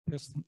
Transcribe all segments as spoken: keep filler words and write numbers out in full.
person.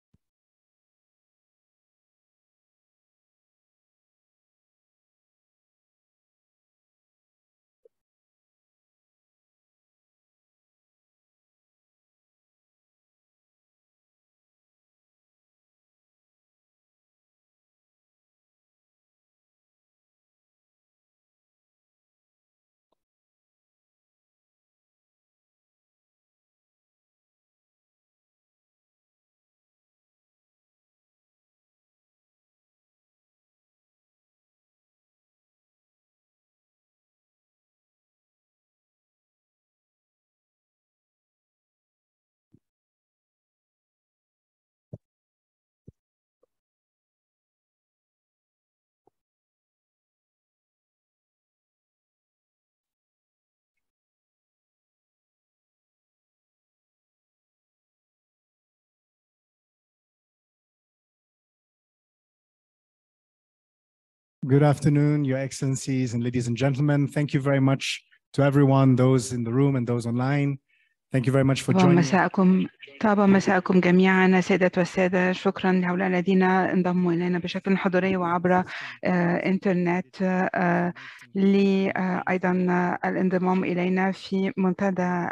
Good afternoon, Your Excellencies and ladies and gentlemen. Thank you very much to everyone, those in the room and those online. Thank you very much for طبعا joining. مساءكم طابا مساءكم جميعا سيدات والسادة. شكرا لهؤلاء الذين انضموا إلينا بشكل حضوري وعبر آه إنترنت آه لأيضا الانضمام إلينا في منتدى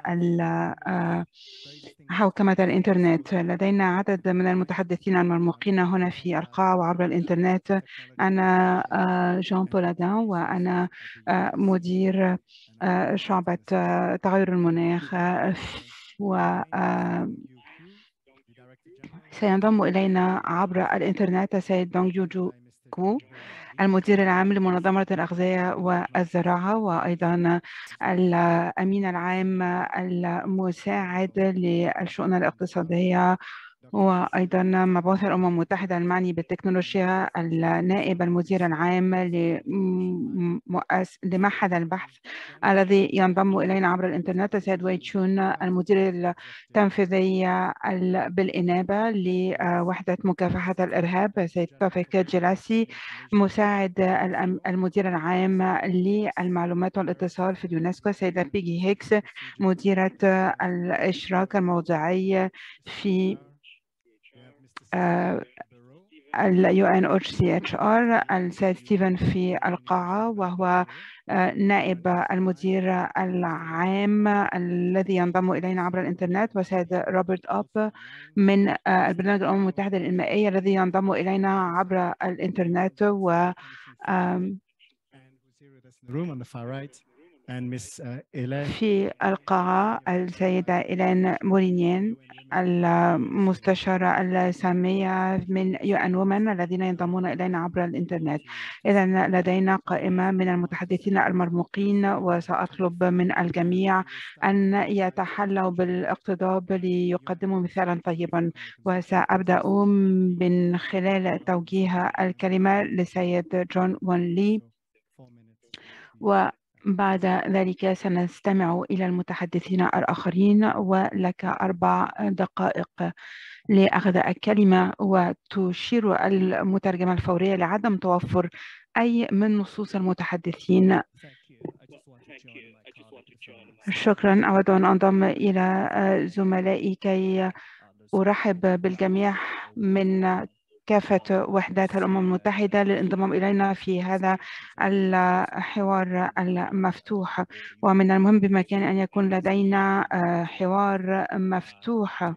حوكمة الإنترنت. لدينا عدد من المتحدثين المرموقين هنا في القاعة وعبر الإنترنت. أنا آه جان بولادان وأنا آه مدير آه شعبة آه تغير المناخ آه و سينضم إلينا عبر الإنترنت السيد دونغ يوجو كو المدير العام لمنظمة الأغذية والزراعة وأيضا الأمين العام المساعد للشؤون الاقتصادية وأيضا مبعوث الأمم المتحدة المعني بالتكنولوجيا النائب المدير العام لمعهد البحث الذي ينضم إلينا عبر الإنترنت السيد وي تشون المدير التنفيذي بالإنابة لوحدة مكافحة الإرهاب السيد توفيق جلاسي مساعد المدير العام للمعلومات والاتصال في اليونسكو السيدة بيجي هيكس مديرة الإشراك الموضعي في ال يو إن إتش سي إتش آر السيد ستيفن في القاعة وهو نائب المدير العام الذي ينضم إلينا عبر الإنترنت وسيد روبرت أب من البرنامج الأمم المتحدة الإنمائية الذي ينضم إلينا عبر الإنترنت و في القاعة السيدة إيلين مورينيان المستشارة السامية من يو إن وومن الذين ينضمون إلينا عبر الإنترنت. إذن لدينا قائمة من المتحدثين المرموقين وسأطلب من الجميع أن يتحلوا بالاقتضاب ليقدموا مثالا طيبا وسأبدأ من خلال توجيه الكلمة لسيد جون وون لي و بعد ذلك سنستمع إلى المتحدثين الآخرين ولك أربع دقائق لأخذ الكلمة وتشير المترجمة الفورية لعدم توفر أي من نصوص المتحدثين. شكرا. أود أن أنضم إلى زملائي كي أرحب بالجميع من كافة وحدات الأمم المتحدة للانضمام إلينا في هذا الحوار المفتوح. ومن المهم بمكان أن يكون لدينا حوار مفتوح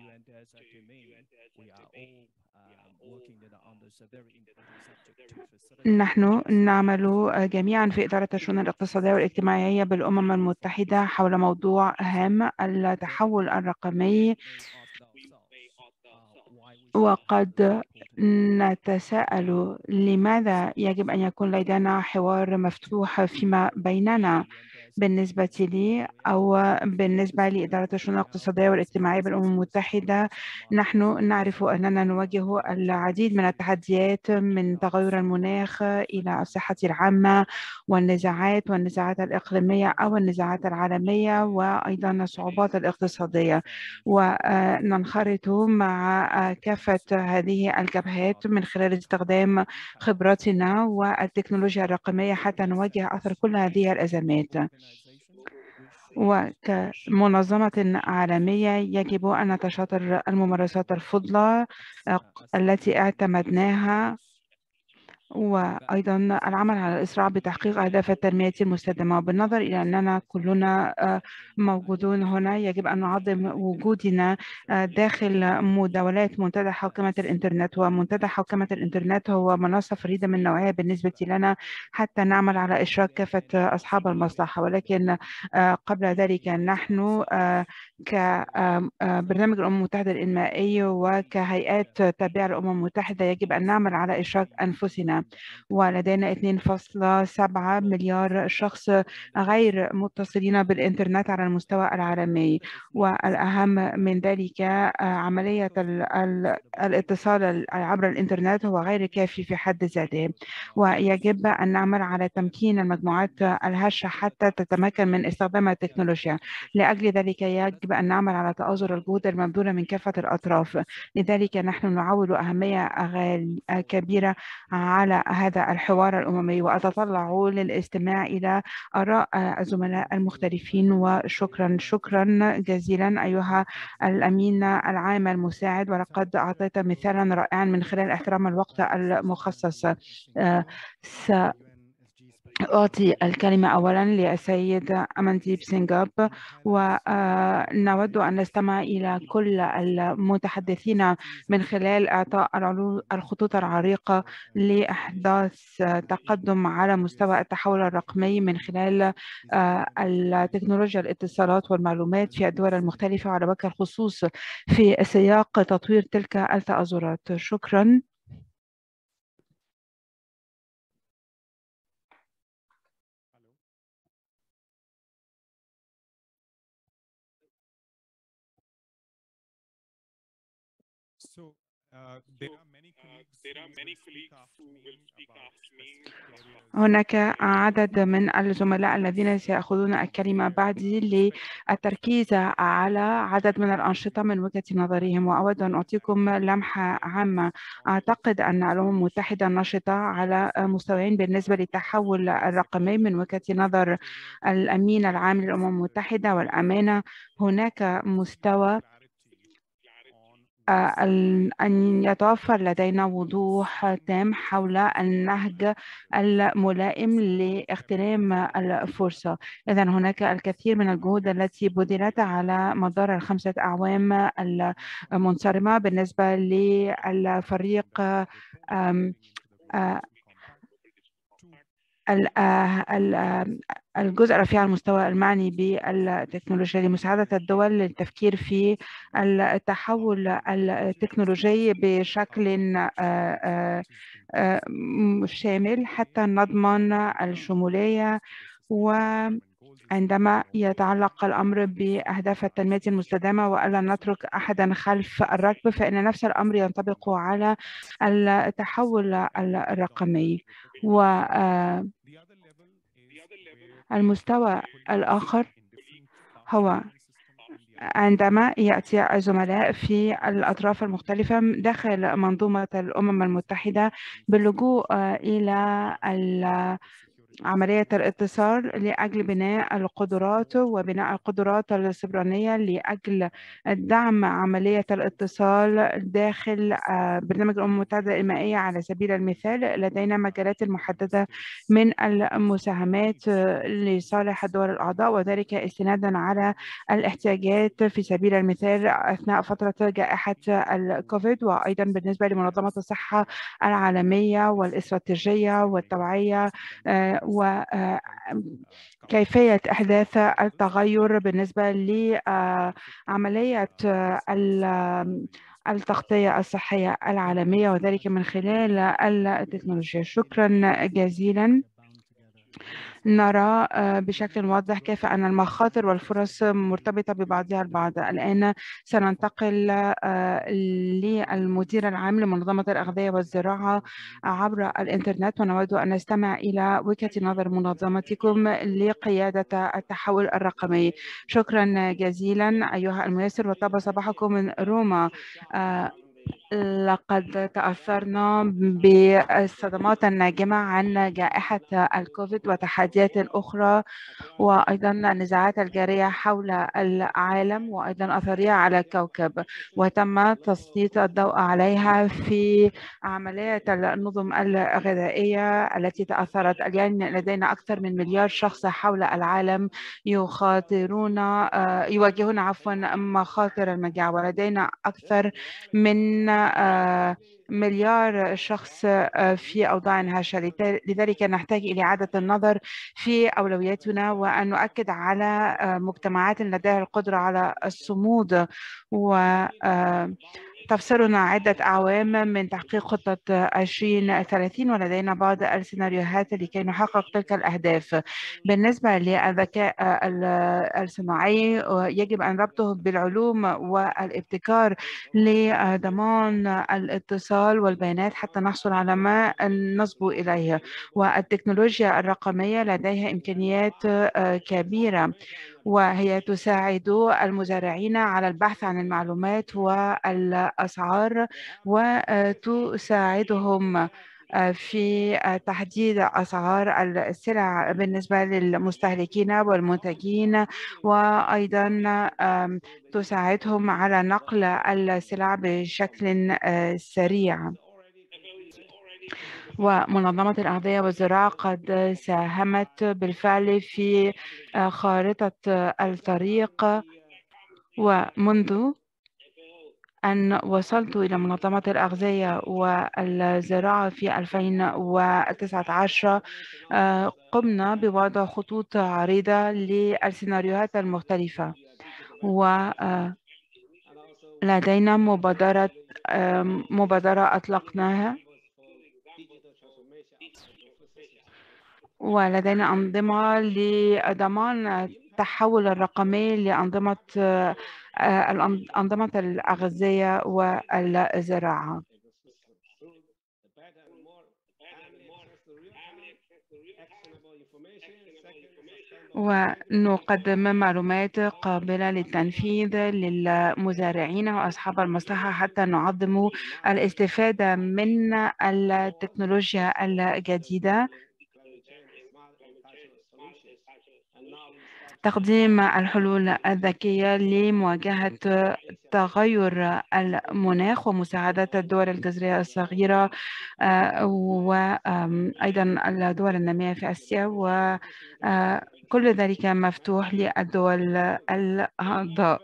نحن نعمل جميعا في إدارة الشؤون الاقتصادية والاجتماعية بالأمم المتحدة حول موضوع هام التحول الرقمي، وقد نتساءل لماذا يجب أن يكون لدينا حوار مفتوح فيما بيننا. بالنسبة لي أو بالنسبة لإدارة الشؤون الاقتصادية والاجتماعية بالأمم المتحدة، نحن نعرف أننا نواجه العديد من التحديات من تغير المناخ إلى الصحة العامة والنزاعات والنزاعات الإقليمية أو النزاعات العالمية وأيضا الصعوبات الاقتصادية، وننخرط مع كافة هذه الجبهات من خلال استخدام خبراتنا والتكنولوجيا الرقمية حتى نواجه أثر كل هذه الأزمات. وكمنظمة عالمية يجب أن نتشاطر الممارسات الفضلى التي اعتمدناها، وأيضا العمل على الإسراع بتحقيق أهداف التنمية المستدامة. وبالنظر إلى أننا كلنا موجودون هنا، يجب أن نعظم وجودنا داخل مداولات منتدى حوكمة الإنترنت. ومنتدى حوكمة الإنترنت هو منصة فريدة من نوعها بالنسبة لنا حتى نعمل على إشراك كافة أصحاب المصلحة. ولكن قبل ذلك نحن كبرنامج الأمم المتحدة الإنمائي وكهيئات تابعة للأمم المتحدة يجب أن نعمل على إشراك أنفسنا. ولدينا اثنين فاصلة سبعة مليار شخص غير متصلين بالإنترنت على المستوى العالمي. والأهم من ذلك عملية الاتصال عبر الإنترنت هو غير كافي في حد ذاته، ويجب أن نعمل على تمكين المجموعات الهشة حتى تتمكن من استخدام التكنولوجيا. لأجل ذلك يجب أن نعمل على تآزر الجهود المبذولة من كافة الأطراف. لذلك نحن نعول أهمية كبيرة على هذا الحوار الأممي، وأتطلع للاستماع إلى آراء الزملاء المختلفين. وشكرا شكرا جزيلا أيها الأمين العام المساعد، ولقد أعطيت مثالا رائعا من خلال احترام الوقت المخصص. أعطي الكلمة أولا للسيد أمانديب سينغاب، ونود أن نستمع إلى كل المتحدثين من خلال إعطاء الخطوط العريقة لإحداث تقدم على مستوى التحول الرقمي من خلال التكنولوجيا الاتصالات والمعلومات في الدول المختلفة، على وجه الخصوص في سياق تطوير تلك التآزرات. شكرا. So, uh, there are many colleagues, uh, there are many colleagues who will speak after me. هناك عدد من الزملاء الذين سيأخذون الكلمة بعدي للتركيز على عدد من الأنشطة من وجهة نظرهم، وأود أن أعطيكم لمحة عامة. أعتقد أن الأمم المتحدة نشطة على مستويين بالنسبة للتحول الرقمي من وجهة نظر الأمين العام للأمم المتحدة والأمانة. هناك مستوى أن يتوفر لدينا وضوح تام حول النهج الملائم لاغتنام الفرصة. إذن هناك الكثير من الجهود التي بذلت على مدار الخمسة أعوام المنصرمة بالنسبة للفريق الجزء رفيع المستوى المعني بالتكنولوجيا لمساعدة الدول للتفكير في التحول التكنولوجي بشكل شامل حتى نضمن الشمولية. وعندما يتعلق الأمر بأهداف التنمية المستدامة وألا نترك أحدا خلف الركب، فإن نفس الأمر ينطبق على التحول الرقمي. و المستوى الآخر هو عندما يأتي الزملاء في الأطراف المختلفة داخل منظومة الأمم المتحدة باللجوء إلى عملية الاتصال لأجل بناء القدرات وبناء القدرات السبرانية لأجل دعم عملية الاتصال داخل برنامج الأمم المتحدة الإنمائية. على سبيل المثال لدينا مجالات محددة من المساهمات لصالح الدول الأعضاء، وذلك استنادا على الاحتياجات في سبيل المثال أثناء فترة جائحة الكوفيد، وأيضا بالنسبة لمنظمة الصحة العالمية والاستراتيجية والتوعية وكيفية إحداث التغير بالنسبة لعملية التغطية الصحية العالمية، وذلك من خلال التكنولوجيا. شكرا جزيلا. نرى بشكل واضح كيف أن المخاطر والفرص مرتبطة ببعضها البعض. الآن سننتقل للمدير العام لمنظمة الأغذية والزراعة عبر الإنترنت، ونود أن نستمع إلى وجهة نظر منظمتكم لقيادة التحول الرقمي. شكرا جزيلا أيها الميسر، وطاب صباحكم من روما. لقد تأثرنا بالصدمات الناجمة عن جائحة الكوفيد وتحديات أخرى، وأيضا النزاعات الجارية حول العالم وأيضا أثرها على الكوكب، وتم تسليط الضوء عليها في عملية النظم الغذائية التي تأثرت. اليوم لدينا أكثر من مليار شخص حول العالم يخاطرون يواجهون عفوا مخاطر المجاعة، ولدينا أكثر من مليار شخص في أوضاع هشة. لذلك نحتاج إلى إعادة النظر في أولوياتنا، وأن نؤكد على مجتمعات لديها القدرة على الصمود. و تفصلنا عدة أعوام من تحقيق خطة عشرين ثلاثين، ولدينا بعض السيناريوهات لكي نحقق تلك الأهداف. بالنسبة للذكاء الصناعي يجب أن ربطه بالعلوم والابتكار لضمان الاتصال والبيانات حتى نحصل على ما نصبو إليه. والتكنولوجيا الرقمية لديها إمكانيات كبيرة، وهي تساعد المزارعين على البحث عن المعلومات والأسعار، وتساعدهم في تحديد أسعار السلع بالنسبة للمستهلكين والمنتجين، وأيضا تساعدهم على نقل السلع بشكل سريع. ومنظمة الأغذية والزراعة قد ساهمت بالفعل في خارطة الطريق، ومنذ أن وصلت إلى منظمة الأغذية والزراعة في ألفين وتسعة عشر قمنا بوضع خطوط عريضة للسيناريوهات المختلفة، ولدينا مبادرة مبادرة أطلقناها، ولدينا أنظمة لضمان التحول الرقمي لأنظمة أنظمة الأغذية والزراعة. ونقدم معلومات قابلة للتنفيذ للمزارعين وأصحاب المصلحة حتى نعظم الاستفادة من التكنولوجيا الجديدة. تقديم الحلول الذكية لمواجهة تغير المناخ ومساعدة الدول الجزرية الصغيرة وأيضا الدول النامية في آسيا، وكل ذلك مفتوح للدول الأعضاء.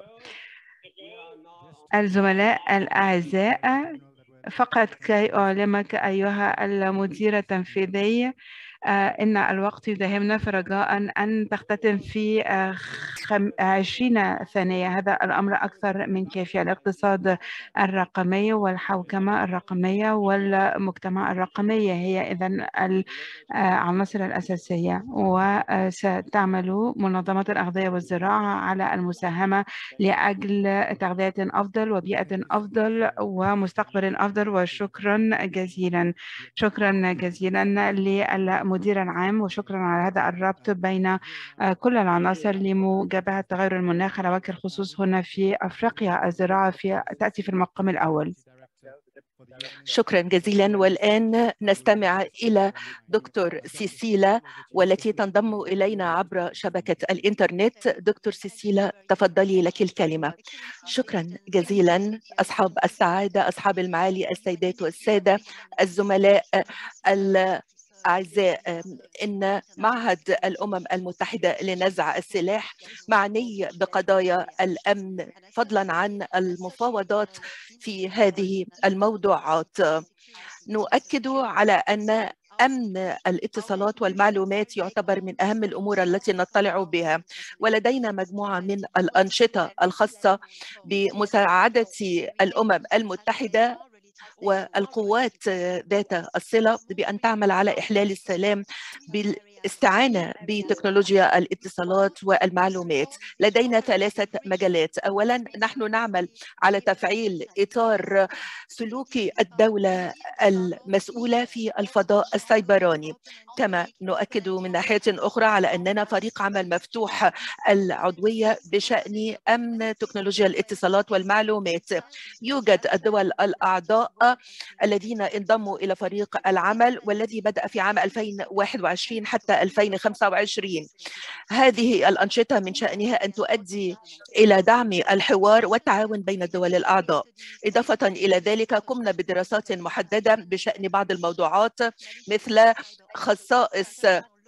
الزملاء الأعزاء، فقط كي أعلمك أيها المدير التنفيذي إن الوقت يداهمنا، فرجاء أن تختتم في عشرين ثانية. هذا الأمر أكثر من كافي. الاقتصاد الرقمي والحوكمة الرقمية والمجتمع الرقمي هي إذن العناصر الأساسية، وستعمل منظمة الأغذية والزراعة على المساهمة لأجل تغذية أفضل وبيئة أفضل ومستقبل أفضل. وشكرا جزيلا، شكرا جزيلا للمدير العام، وشكرا على هذا الربط بين كل العناصر لمجابهة تغير المناخ على وجه الخصوص هنا في أفريقيا. الزراعة في تأتي في المقام الأول. شكرا جزيلا. والآن نستمع إلى دكتور سيسيلا والتي تنضم إلينا عبر شبكة الإنترنت. دكتور سيسيلا، تفضلي، لك الكلمة. شكرا جزيلا. أصحاب السعادة، أصحاب المعالي، السيدات والسادة، الزملاء أعزاء، إن معهد الأمم المتحدة لنزع السلاح معني بقضايا الأمن فضلا عن المفاوضات في هذه الموضوعات. نؤكد على أن أمن الاتصالات والمعلومات يعتبر من أهم الأمور التي نطلع بها، ولدينا مجموعة من الأنشطة الخاصة بمساعدة الأمم المتحدة والقوات ذات الصلة بأن تعمل على إحلال السلام الاستعانة بتكنولوجيا الاتصالات والمعلومات. لدينا ثلاثة مجالات. أولا، نحن نعمل على تفعيل إطار سلوكي الدولة المسؤولة في الفضاء السيبراني. كما نؤكد من ناحية أخرى على أننا فريق عمل مفتوح العضوية بشأن أمن تكنولوجيا الاتصالات والمعلومات. يوجد الدول الأعضاء الذين انضموا إلى فريق العمل والذي بدأ في عام ألفين وواحد وعشرين حتى ألفين وخمسة وعشرين. هذه الأنشطة من شأنها أن تؤدي إلى دعم الحوار والتعاون بين الدول الأعضاء. إضافة إلى ذلك، قمنا بدراسات محددة بشأن بعض الموضوعات مثل خصائص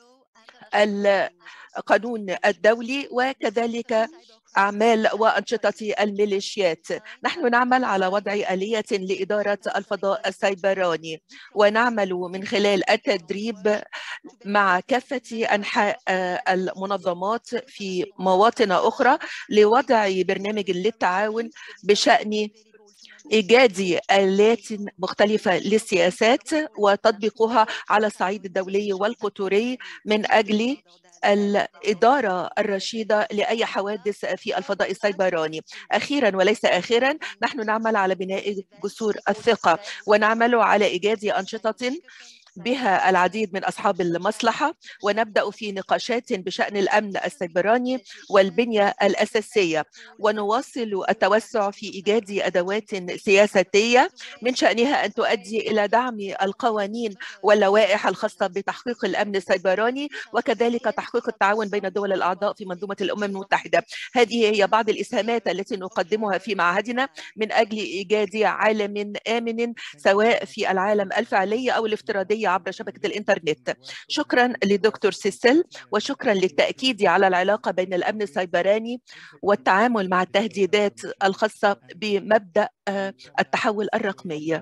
القانون الدولي وكذلك أعمال وأنشطة الميليشيات. نحن نعمل على وضع آلية لإدارة الفضاء السيبراني، ونعمل من خلال التدريب مع كافة أنحاء المنظمات في مواطن أخرى لوضع برنامج للتعاون بشأن إيجاد آلات مختلفة للسياسات وتطبيقها على الصعيد الدولي والقطري من أجل الإدارة الرشيدة لأي حوادث في الفضاء السيبراني. أخيرا وليس آخرا، نحن نعمل على بناء جسور الثقة، ونعمل على إيجاد أنشطة بها العديد من أصحاب المصلحة، ونبدأ في نقاشات بشأن الأمن السيبراني والبنية الأساسية، ونواصل التوسع في إيجاد أدوات سياسية من شأنها أن تؤدي إلى دعم القوانين واللوائح الخاصة بتحقيق الأمن السيبراني، وكذلك تحقيق التعاون بين الدول الأعضاء في منظومة الأمم المتحدة. هذه هي بعض الإسهامات التي نقدمها في معهدنا من أجل إيجاد عالم آمن سواء في العالم الفعلي أو الافتراضي عبر شبكة الإنترنت. شكرا لدكتور سيسيل، وشكرا للتأكيد على العلاقة بين الأمن السيبراني والتعامل مع التهديدات الخاصة بمبدأ التحول الرقمي.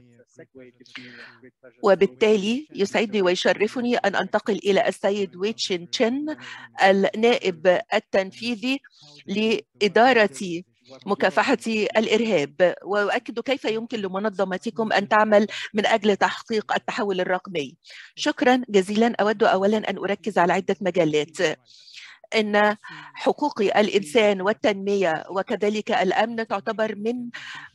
وبالتالي يسعدني ويشرفني أن أنتقل إلى السيد وي تشين تشين، النائب التنفيذي لإدارة مكافحة الإرهاب، وأؤكد كيف يمكن لمنظمتكم أن تعمل من أجل تحقيق التحول الرقمي. شكرا جزيلا. أود أولا أن أركز على عدة مجالات. إن حقوق الإنسان والتنمية وكذلك الأمن تعتبر من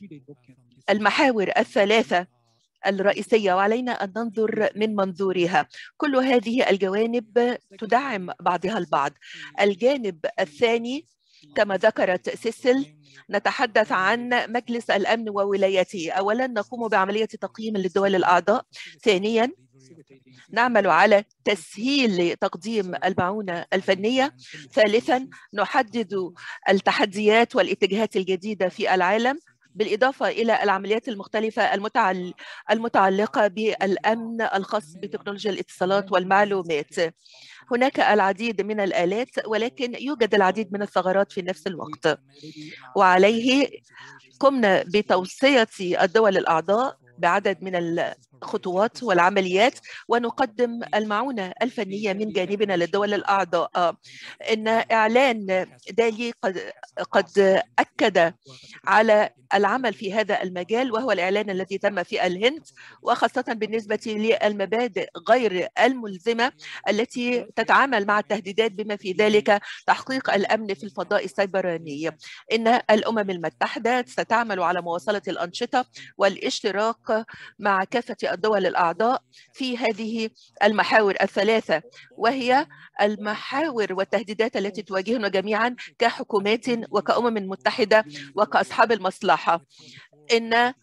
المحاور الثلاثة الرئيسية، وعلينا أن ننظر من منظورها. كل هذه الجوانب تدعم بعضها البعض. الجانب الثاني كما ذكرت سيسيل، نتحدث عن مجلس الأمن وولايته. أولا، نقوم بعملية تقييم للدول الأعضاء. ثانيا، نعمل على تسهيل تقديم المعونة الفنية. ثالثا، نحدد التحديات والاتجاهات الجديدة في العالم، بالإضافة إلى العمليات المختلفة المتعلقة بالأمن الخاص بتكنولوجيا الاتصالات والمعلومات. هناك العديد من الآلات، ولكن يوجد العديد من الثغرات في نفس الوقت، وعليه قمنا بتوصية الدول الأعضاء بعدد من الخطوات والعمليات، ونقدم المعونة الفنية من جانبنا للدول الأعضاء. إن إعلان دالي قد, قد أكد على العمل في هذا المجال، وهو الإعلان الذي تم في الهند، وخاصة بالنسبة للمبادئ غير الملزمة التي تتعامل مع التهديدات بما في ذلك تحقيق الأمن في الفضاء السيبراني. إن الأمم المتحدة ستعمل على مواصلة الأنشطة والاشتراك مع كافة الدول الأعضاء في هذه المحاور الثلاثة، وهي المحاور والتهديدات التي تواجهنا جميعا كحكومات وكأمم متحدة وكأصحاب المصلحة. إن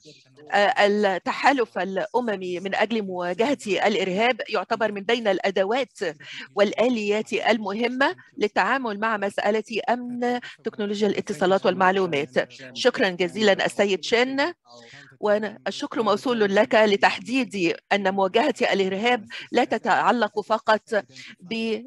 التحالف الأممي من أجل مواجهة الإرهاب يعتبر من بين الأدوات والآليات المهمة للتعامل مع مسألة أمن تكنولوجيا الاتصالات والمعلومات. شكرا جزيلا السيد شين، والشكر موصول لك لتحديد أن مواجهة الإرهاب لا تتعلق فقط ب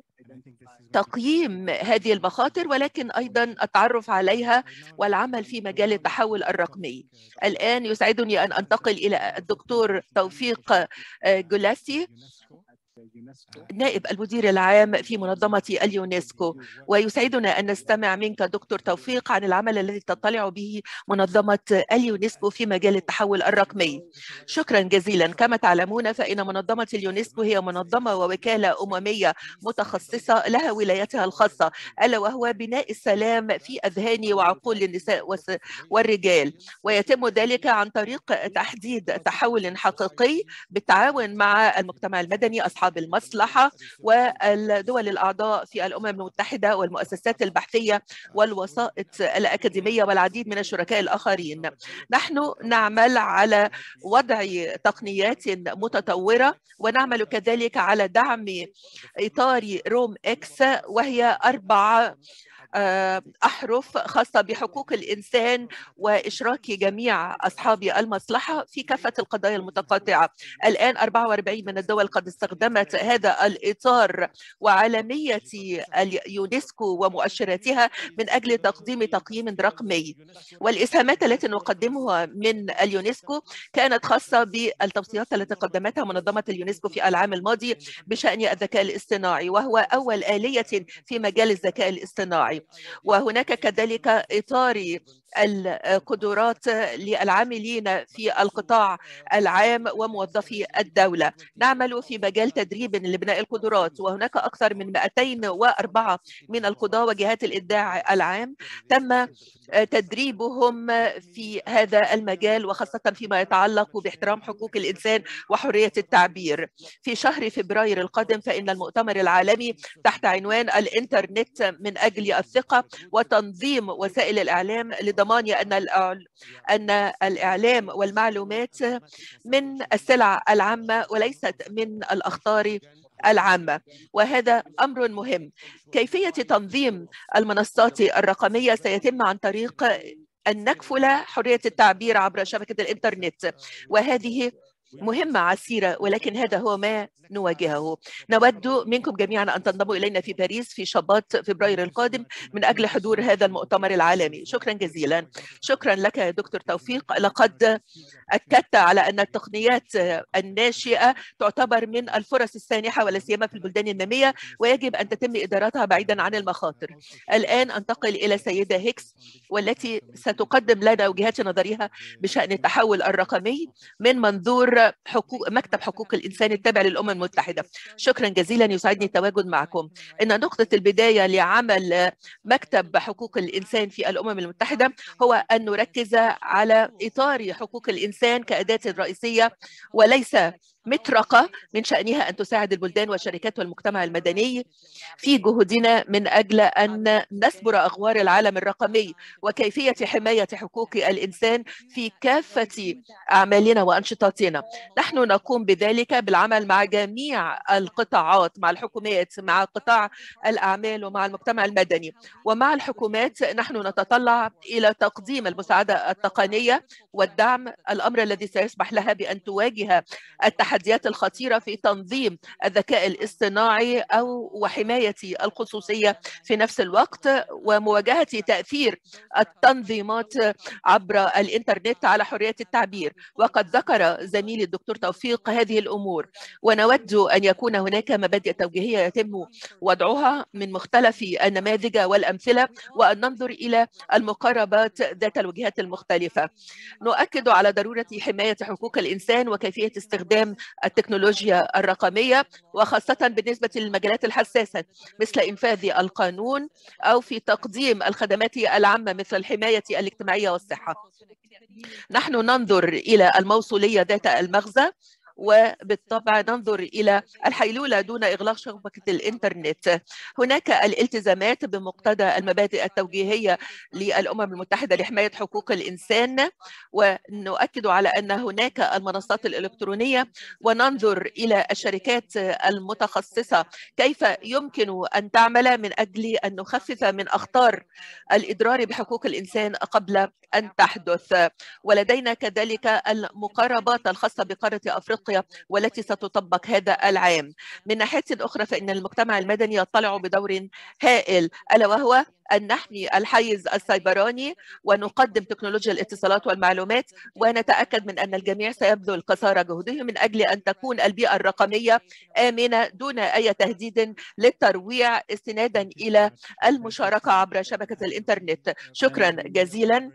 تقييم هذه المخاطر، ولكن أيضا التعرف عليها والعمل في مجال التحول الرقمي. الآن يسعدني أن أنتقل إلى الدكتور توفيق جولاسي، نائب المدير العام في منظمة اليونسكو، ويسعدنا أن نستمع منك دكتور توفيق عن العمل الذي تطلع به منظمة اليونسكو في مجال التحول الرقمي. شكرا جزيلا. كما تعلمون فإن منظمة اليونسكو هي منظمة ووكالة أممية متخصصة لها ولايتها الخاصة، ألا وهو بناء السلام في أذهان وعقول النساء والرجال، ويتم ذلك عن طريق تحديد تحول حقيقي بالتعاون مع المجتمع المدني، أصحاب المصلحة، والدول الأعضاء في الأمم المتحدة، والمؤسسات البحثية والوسائط الأكاديمية، والعديد من الشركاء الآخرين. نحن نعمل على وضع تقنيات متطورة، ونعمل كذلك على دعم إطار روم إكس، وهي أربعة أحرف خاصة بحقوق الإنسان وإشراك جميع أصحاب المصلحة في كافة القضايا المتقاطعة. الآن أربعة وأربعين من الدول قد استخدمت هذا الإطار وعالمية اليونسكو ومؤشراتها من أجل تقديم تقييم رقمي، والإسهامات التي نقدمها من اليونسكو كانت خاصة بالتوصيات التي قدمتها منظمة اليونسكو في العام الماضي بشأن الذكاء الاصطناعي، وهو أول آلية في مجال الذكاء الاصطناعي. وهناك كذلك إطار القدرات للعاملين في القطاع العام وموظفي الدولة. نعمل في مجال تدريب لبناء القدرات، وهناك أكثر من مئتين وأربعة من القضاة وجهات الإبداع العام تم تدريبهم في هذا المجال، وخاصة فيما يتعلق باحترام حقوق الإنسان وحرية التعبير. في شهر فبراير القادم فإن المؤتمر العالمي تحت عنوان الإنترنت من أجل الثقة وتنظيم وسائل الإعلام لضمان أن أن الإعلام والمعلومات من السلع العامة وليست من الأخطار العامة، وهذا أمر مهم. كيفية تنظيم المنصات الرقمية سيتم عن طريق أن نكفل حرية التعبير عبر شبكة الإنترنت، وهذه مهمة عسيرة، ولكن هذا هو ما نواجهه. نود منكم جميعا أن تنضموا إلينا في باريس في شباط فبراير القادم من أجل حضور هذا المؤتمر العالمي. شكرا جزيلا. شكرا لك يا دكتور توفيق. لقد أكدت على أن التقنيات الناشئة تعتبر من الفرص السانحة ولا سيما في البلدان النامية، ويجب أن تتم إدارتها بعيدا عن المخاطر. الآن أنتقل إلى السيدة هيكس، والتي ستقدم لنا وجهات نظرها بشأن التحول الرقمي من منظور حقوق مكتب حقوق الإنسان التابع للأمم المتحدة. شكرا جزيلا. يسعدني التواجد معكم. إن نقطة البداية لعمل مكتب حقوق الإنسان في الأمم المتحدة هو أن نركز على إطار حقوق الإنسان كأداة رئيسية وليس مطرقة من شأنها أن تساعد البلدان والشركات والمجتمع المدني في جهودنا من أجل أن نسبر أغوار العالم الرقمي وكيفية حماية حقوق الإنسان في كافة أعمالنا وأنشطتنا. نحن نقوم بذلك بالعمل مع جميع القطاعات، مع الحكومات، مع قطاع الأعمال، ومع المجتمع المدني ومع الحكومات. نحن نتطلع إلى تقديم المساعدة التقنية والدعم، الأمر الذي سيسمح لها بأن تواجه التحديات الخطيرة في تنظيم الذكاء الاصطناعي أو وحماية الخصوصية في نفس الوقت، ومواجهة تأثير التنظيمات عبر الإنترنت على حرية التعبير. وقد ذكر زميلي الدكتور توفيق هذه الأمور، ونود أن يكون هناك مبادئ توجيهية يتم وضعها من مختلف النماذج والأمثلة، وأن ننظر إلى المقاربات ذات الوجهات المختلفة. نؤكد على ضرورة حماية حقوق الإنسان وكيفية استخدام التكنولوجيا الرقمية، وخاصة بالنسبة للمجالات الحساسة مثل إنفاذ القانون أو في تقديم الخدمات العامة مثل الحماية الاجتماعية والصحة. نحن ننظر إلى الموصولية ذات المغزى، وبالطبع ننظر إلى الحيلولة دون إغلاق شبكة الإنترنت. هناك الالتزامات بمقتضى المبادئ التوجيهية للأمم المتحدة لحماية حقوق الإنسان، ونؤكد على أن هناك المنصات الإلكترونية، وننظر إلى الشركات المتخصصة كيف يمكن أن تعمل من أجل أن نخفف من أخطار الإضرار بحقوق الإنسان قبل أن تحدث. ولدينا كذلك المقاربات الخاصة بقارة أفريقيا أفريقيا والتي ستطبق هذا العام. من ناحية أخرى فإن المجتمع المدني يطلع بدور هائل، ألا وهو أن نحمي الحيز السيبراني ونقدم تكنولوجيا الاتصالات والمعلومات، ونتأكد من أن الجميع سيبذل قصارى جهده من أجل أن تكون البيئة الرقمية آمنة دون أي تهديد للترويع، استنادا إلى المشاركة عبر شبكة الإنترنت. شكرا جزيلا.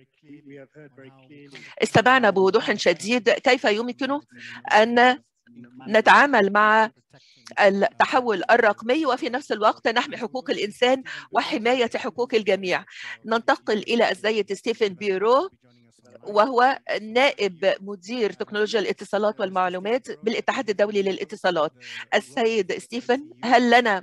استمعنا بوضوح شديد كيف يمكن أن نتعامل مع التحول الرقمي وفي نفس الوقت نحمي حقوق الإنسان وحماية حقوق الجميع. ننتقل إلى السيد ستيفن بيرو، وهو نائب مدير تكنولوجيا الاتصالات والمعلومات بالاتحاد الدولي للاتصالات. السيد ستيفن، هل لنا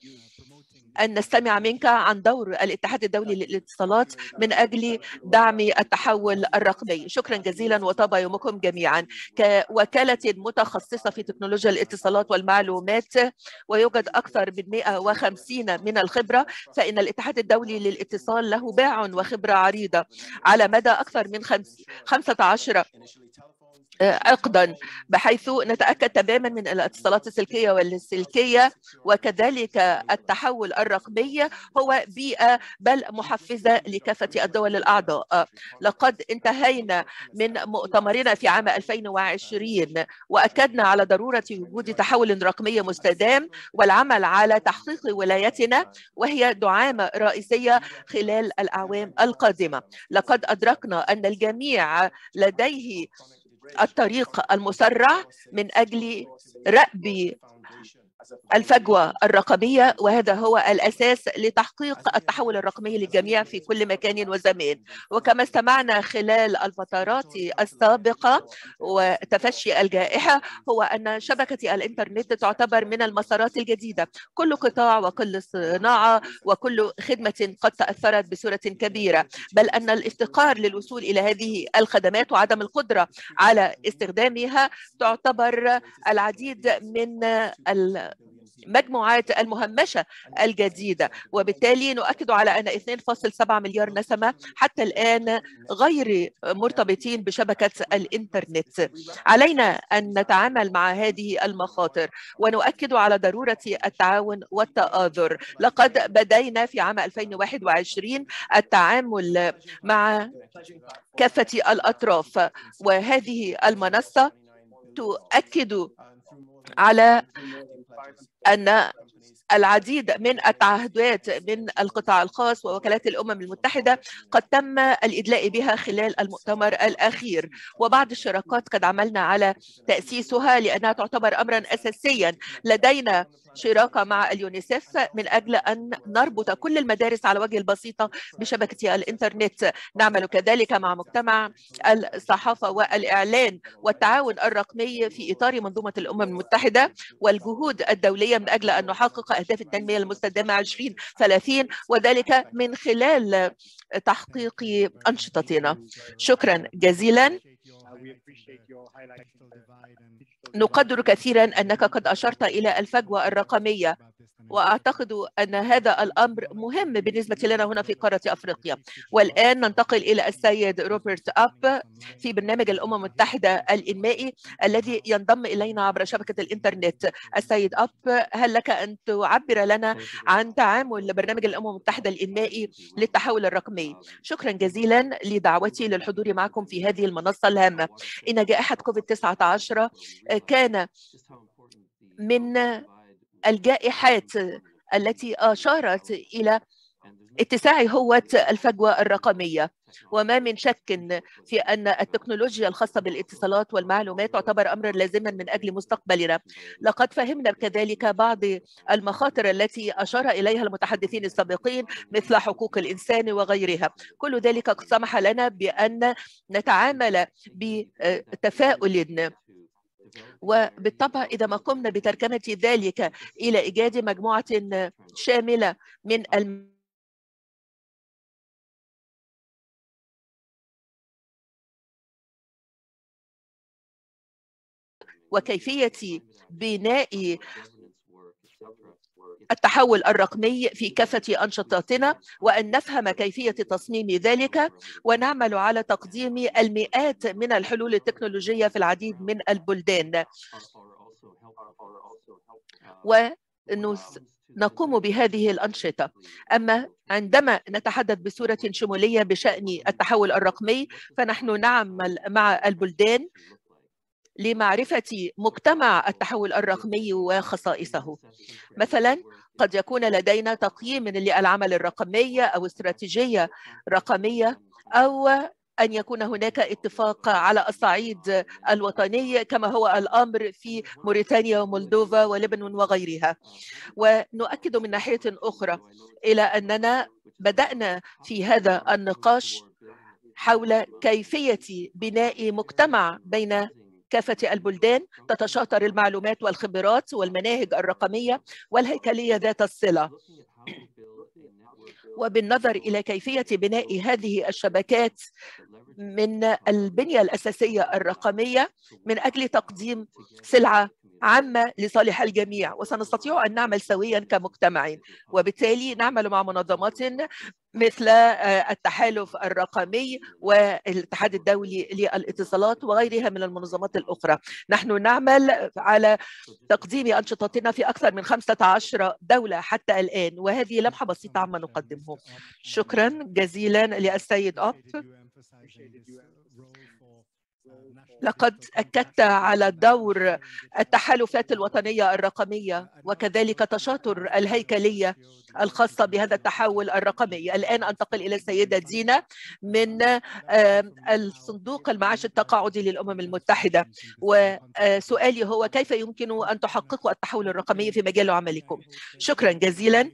أن نستمع منك عن دور الاتحاد الدولي للاتصالات من أجل دعم التحول الرقمي؟ شكرا جزيلا وطاب يومكم جميعا. كوكالة متخصصة في تكنولوجيا الاتصالات والمعلومات ويوجد أكثر من مئة وخمسين من الخبرة، فإن الاتحاد الدولي للاتصال له باع وخبرة عريضة على مدى أكثر من خمسة عشر عقدا، بحيث نتأكد تماما من الاتصالات السلكية واللاسلكية، وكذلك التحول الرقمي هو بيئة بل محفزة لكافة الدول الأعضاء. لقد انتهينا من مؤتمرنا في عام ألفين وعشرين وأكدنا على ضرورة وجود تحول رقمي مستدام والعمل على تحقيق ولايتنا، وهي دعامة رئيسية خلال الأعوام القادمة. لقد أدركنا أن الجميع لديه الطريق المسرع من أجل رأب الفجوة الرقمية، وهذا هو الأساس لتحقيق التحول الرقمي للجميع في كل مكان وزمان. وكما استمعنا خلال الفترات السابقة وتفشي الجائحة، هو أن شبكة الإنترنت تعتبر من المسارات الجديدة. كل قطاع وكل صناعة وكل خدمة قد تأثرت بصورة كبيرة، بل أن الافتقار للوصول إلى هذه الخدمات وعدم القدرة على استخدامها تعتبر العديد من المجموعات المهمشة الجديدة، وبالتالي نؤكد على أن اثنين فاصلة سبعة مليار نسمة حتى الآن غير مرتبطين بشبكة الإنترنت. علينا أن نتعامل مع هذه المخاطر ونؤكد على ضرورة التعاون والتآزر. لقد بدينا في عام ألفين وواحد وعشرين التعامل مع كافة الأطراف، وهذه المنصة تؤكد على أن العديد من التعهدات من القطاع الخاص ووكالات الأمم المتحدة قد تم الإدلاء بها خلال المؤتمر الأخير، وبعض الشراكات قد عملنا على تأسيسها لأنها تعتبر أمرا أساسيا. لدينا شراكة مع اليونيسيف من أجل أن نربط كل المدارس على وجه البسيطة بشبكة الإنترنت. نعمل كذلك مع مجتمع الصحافة والإعلان والتعاون الرقمي في إطار منظومة الأمم المتحدة والجهود الدولية من أجل أن نحقق أهداف التنمية المستدامة عشرين ثلاثين، وذلك من خلال تحقيق أنشطتنا. شكرا جزيلا. نقدر كثيرا أنك قد أشرت إلى الفجوة الرقمية، وأعتقد أن هذا الأمر مهم بالنسبة لنا هنا في قارة أفريقيا. والآن ننتقل إلى السيد روبرت أب في برنامج الأمم المتحدة الإنمائي الذي ينضم إلينا عبر شبكة الإنترنت. السيد أب، هل لك أن تعبر لنا عن تعامل برنامج الأمم المتحدة الإنمائي للتحول الرقمي؟ شكرا جزيلا لدعوتي للحضور معكم في هذه المنصة الهامة. إن جائحة كوفيد تسعة عشر كان من الجائحات التي أشارت إلى اتساع هوة الفجوة الرقمية، وما من شك في أن التكنولوجيا الخاصة بالاتصالات والمعلومات تعتبر أمرا لازما من أجل مستقبلنا. لقد فهمنا كذلك بعض المخاطر التي أشار إليها المتحدثين السابقين مثل حقوق الإنسان وغيرها. كل ذلك قد سمح لنا بأن نتعامل بتفاؤل، وبالطبع إذا ما قمنا بترجمة ذلك إلى إيجاد مجموعة شاملة من الم... وكيفية بناء التحول الرقمي في كافة أنشطتنا، وأن نفهم كيفية تصميم ذلك، ونعمل على تقديم المئات من الحلول التكنولوجية في العديد من البلدان، ونقوم بهذه الأنشطة. أما عندما نتحدث بصورة شمولية بشأن التحول الرقمي، فنحن نعمل مع البلدان لمعرفة مجتمع التحول الرقمي وخصائصه. مثلا قد يكون لدينا تقييم للعمل الرقمي أو استراتيجية رقمية، أو أن يكون هناك اتفاق على الصعيد الوطني كما هو الأمر في موريتانيا ومولدوفا ولبنان وغيرها. ونؤكد من ناحية أخرى إلى أننا بدأنا في هذا النقاش حول كيفية بناء مجتمع بين كافة البلدان تتشاطر المعلومات والخبرات والمناهج الرقمية والهيكلية ذات الصلة، وبالنظر إلى كيفية بناء هذه الشبكات من البنية الأساسية الرقمية من أجل تقديم سلعة عامة لصالح الجميع، وسنستطيع أن نعمل سويا كمجتمع. وبالتالي نعمل مع منظمات مثل التحالف الرقمي والاتحاد الدولي للاتصالات وغيرها من المنظمات الأخرى. نحن نعمل على تقديم أنشطتنا في أكثر من خمسة عشر دولة حتى الآن، وهذه لمحة بسيطة عما نقدمه. شكرا جزيلا للسيد أوب. لقد أكدت على دور التحالفات الوطنية الرقمية وكذلك تشاطر الهيكلية الخاصة بهذا التحول الرقمي. الآن أنتقل إلى السيدة دينا من الصندوق المعاش التقاعدي للأمم المتحدة، وسؤالي هو كيف يمكن أن تحققوا التحول الرقمي في مجال عملكم؟ شكرا جزيلا.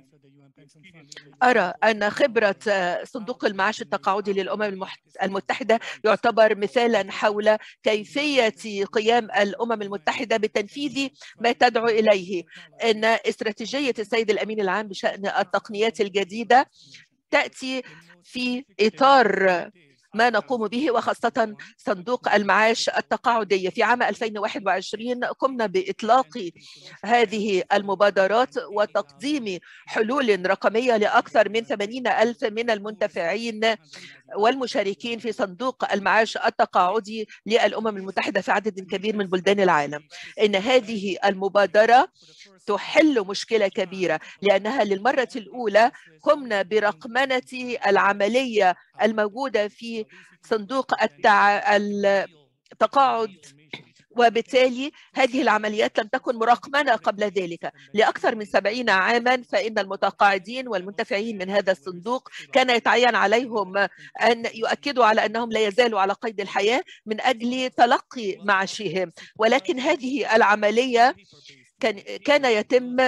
أرى أن خبرة صندوق المعاش التقاعدي للأمم المتحدة يعتبر مثالا حول كيفية قيام الأمم المتحدة بتنفيذ ما تدعو إليه، أن استراتيجية السيد الأمين العام بشأن التقنيات الجديدة تأتي في إطار ما نقوم به، وخاصة صندوق المعاش التقاعدي. في عام ألفين وواحد وعشرين قمنا بإطلاق هذه المبادرات وتقديم حلول رقمية لأكثر من ثمانين ألف من المنتفعين والمشاركين في صندوق المعاش التقاعدي للأمم المتحدة في عدد كبير من بلدان العالم. إن هذه المبادرة تحل مشكلة كبيرة، لأنها للمرة الأولى قمنا برقمنة العملية الموجودة في صندوق التع... التقاعد، وبالتالي هذه العمليات لم تكن مرقمنة قبل ذلك. لأكثر من سبعين عاما فإن المتقاعدين والمنتفعين من هذا الصندوق كان يتعين عليهم أن يؤكدوا على أنهم لا يزالوا على قيد الحياة من أجل تلقي معاشهم، ولكن هذه العملية كان كان يتم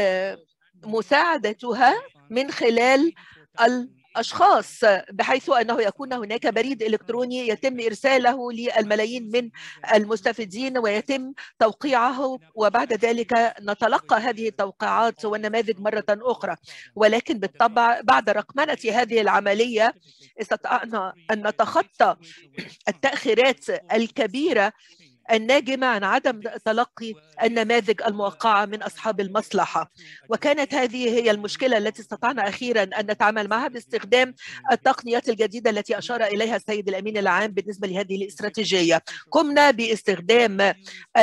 مساعدتها من خلال الأشخاص، بحيث أنه يكون هناك بريد إلكتروني يتم إرساله للملايين من المستفيدين ويتم توقيعه، وبعد ذلك نتلقى هذه التوقيعات والنماذج مرة أخرى. ولكن بالطبع بعد رقمنة هذه العملية استطعنا أن نتخطى التأخيرات الكبيرة الناجمة عن عدم تلقي النماذج الموقعة من أصحاب المصلحة. وكانت هذه هي المشكلة التي استطعنا أخيرا أن نتعامل معها باستخدام التقنيات الجديدة التي أشار إليها السيد الأمين العام بالنسبة لهذه الاستراتيجية. قمنا باستخدام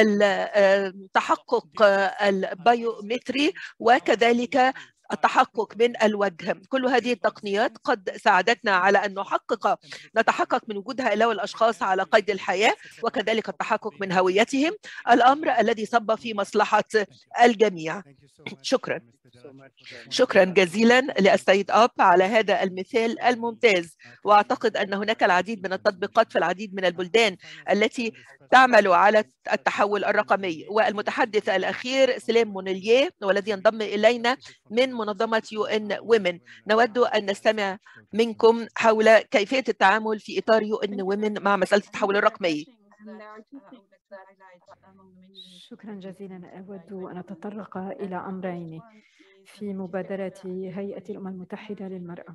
التحقق البيومتري وكذلك التحقق من الوجه. كل هذه التقنيات قد ساعدتنا على أن نحقق نتحقق من وجود هؤلاء الأشخاص على قيد الحياة، وكذلك التحقق من هويتهم، الأمر الذي صب في مصلحة الجميع. شكرا شكرا جزيلا للسيد أوب على هذا المثال الممتاز. وأعتقد أن هناك العديد من التطبيقات في العديد من البلدان التي تعمل على التحول الرقمي. والمتحدث الأخير سليم مونيليه، والذي ينضم إلينا من منظمة يو إن وومن. نود أن نستمع منكم حول كيفية التعامل في إطار يو إن وومن مع مسألة التحول الرقمي. شكرا جزيلا. أود أن أتطرق إلى أمرين في مبادرة هيئة الأمم المتحدة للمرأة.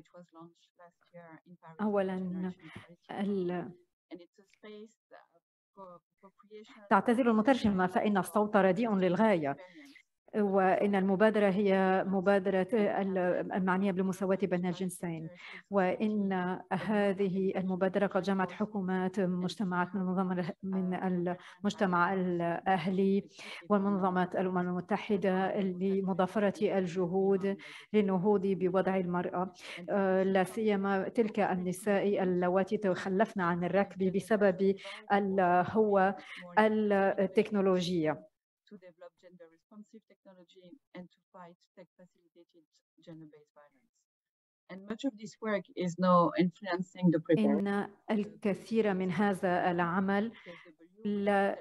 أولا، تعتذر المترجمة فإن الصوت رديء للغاية، وإن المبادرة هي مبادرة المعنية بالمساواة بين الجنسين، وإن هذه المبادرة قد جمعت حكومات، مجتمعات من منظمة من المجتمع الأهلي ومنظمات الأمم المتحدة لمضافرة الجهود للنهوض بوضع المرأة، لا سيما تلك النساء اللواتي تخلفن عن الركب بسبب هو التكنولوجيا. to develop gender responsive technology and to fight tech facilitated gender based violence. And much of this work is now influencing the preparation. إن الكثير من هذا العمل لا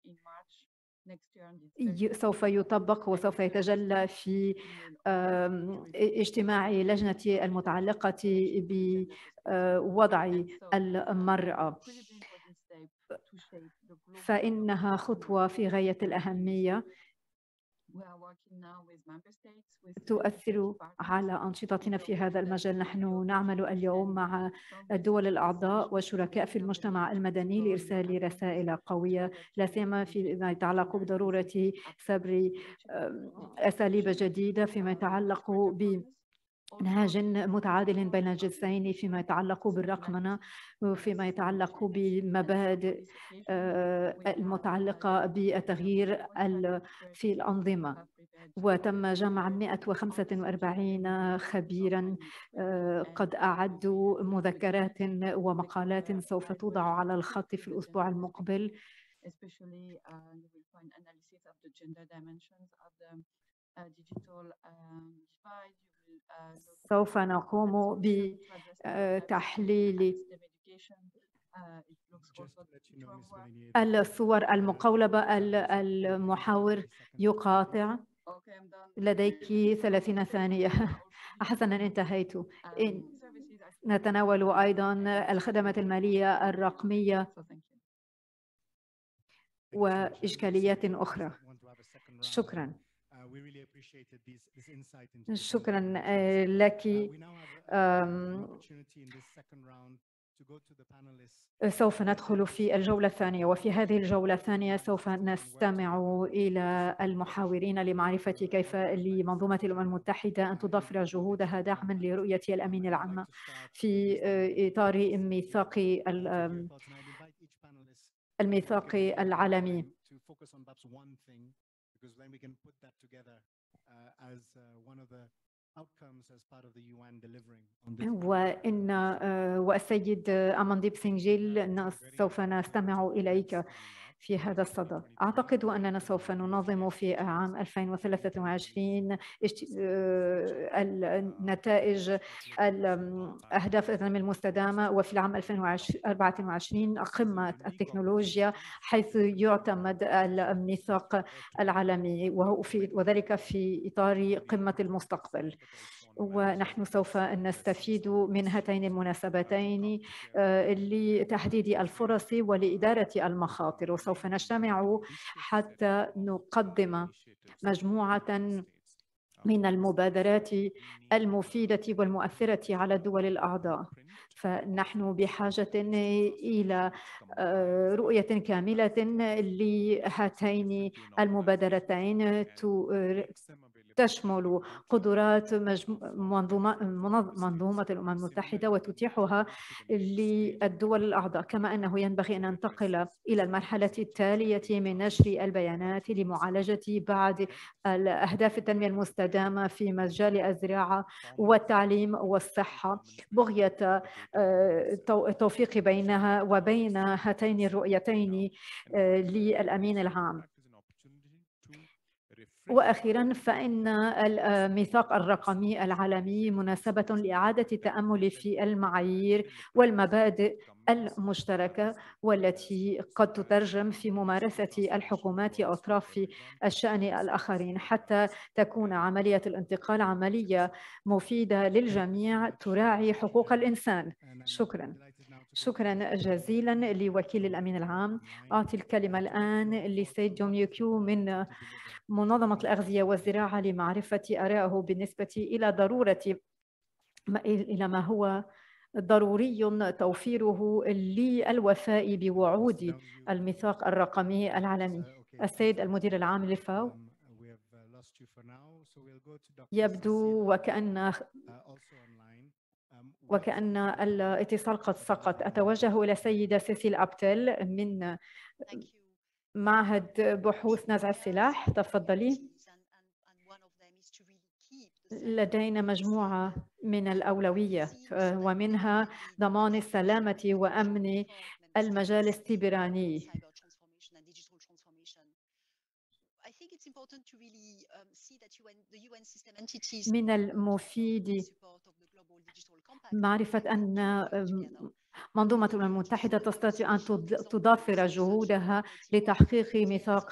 سوف يطبق وسوف يتجلى في اجتماع لجنة المتعلقة بوضع المرأة، فإنها خطوة في غاية الأهمية تؤثر على أنشطتنا في هذا المجال. نحن نعمل اليوم مع الدول الأعضاء والشركاء في المجتمع المدني لإرسال رسائل قوية، لا سيما فيما يتعلق بضرورة سبر أساليب جديدة فيما يتعلق ب نهاج متعادل بين الجنسين، فيما يتعلق بالرقمنة وفيما يتعلق بمبادئ المتعلقة بالتغيير في الأنظمة. وتم جمع مئة وخمسة وأربعين خبيراً قد أعدوا مذكرات ومقالات سوف توضع على الخط في الأسبوع المقبل. سوف نقوم بتحليل الصور المقولبة. المحاور يقاطع. لديك ثلاثين ثانية. حسناً، انتهيت. نتناول أيضاً الخدمات المالية الرقمية وإشكاليات أخرى. شكراً. شكراً لك. سوف ندخل في الجولة الثانية، وفي هذه الجولة الثانية سوف نستمع إلى المحاورين لمعرفة كيف لمنظومة الأمم المتحدة أن تضافر جهودها دعماً لرؤية الأمين العام في إطار ميثاق الميثاق العالمي. وإن والسيد أمانديب سينجيل سوف نستمع إليك في هذا الصدد. أعتقد أننا سوف ننظم في عام ألفين وثلاثة وعشرين النتائج أهداف التنمية المستدامة، وفي العام ألفين وأربعة وعشرين قمة التكنولوجيا، حيث يعتمد الميثاق العالمي، وذلك في إطار قمة المستقبل. ونحن سوف نستفيد من هاتين المناسبتين لتحديد الفرص ولإدارة المخاطر، وسوف نجتمع حتى نقدم مجموعة من المبادرات المفيدة والمؤثرة على الدول الأعضاء. فنحن بحاجة إلى رؤية كاملة لهاتين المبادرتين تشمل قدرات منظومة, منظومة الأمم المتحدة وتتيحها للدول الأعضاء، كما أنه ينبغي أن ننتقل إلى المرحلة التالية من نشر البيانات لمعالجة بعض الأهداف التنمية المستدامة في مجال الزراعة والتعليم والصحة، بغية التوفيق بينها وبين هاتين الرؤيتين للأمين العام. وأخيراً، فإن الميثاق الرقمي العالمي مناسبة لإعادة التأمل في المعايير والمبادئ المشتركة، والتي قد تترجم في ممارسة الحكومات أطراف الشأن الآخرين، حتى تكون عملية الانتقال عملية مفيدة للجميع تراعي حقوق الإنسان. شكراً. شكراً جزيلاً لوكيل الأمين العام. أعطي الكلمة الآن لسيد دوميوكيو من منظمة الأغذية والزراعة لمعرفة آرائه بالنسبة إلى ضرورة إلى ما هو ضروري توفيره للوفاء بوعود الميثاق الرقمي العالمي. السيد المدير العام للفاو، يبدو وكأن وكأن الاتصال قد سقط. أتوجه إلى السيدة سيسيل أبتل من معهد بحوث نزع السلاح. تفضلي. لدينا مجموعة من الأولويات ومنها ضمان السلامة وأمن المجال السيبراني. من المفيد معرفة أن منظومة الأمم المتحدة تستطيع أن تضافر جهودها لتحقيق ميثاق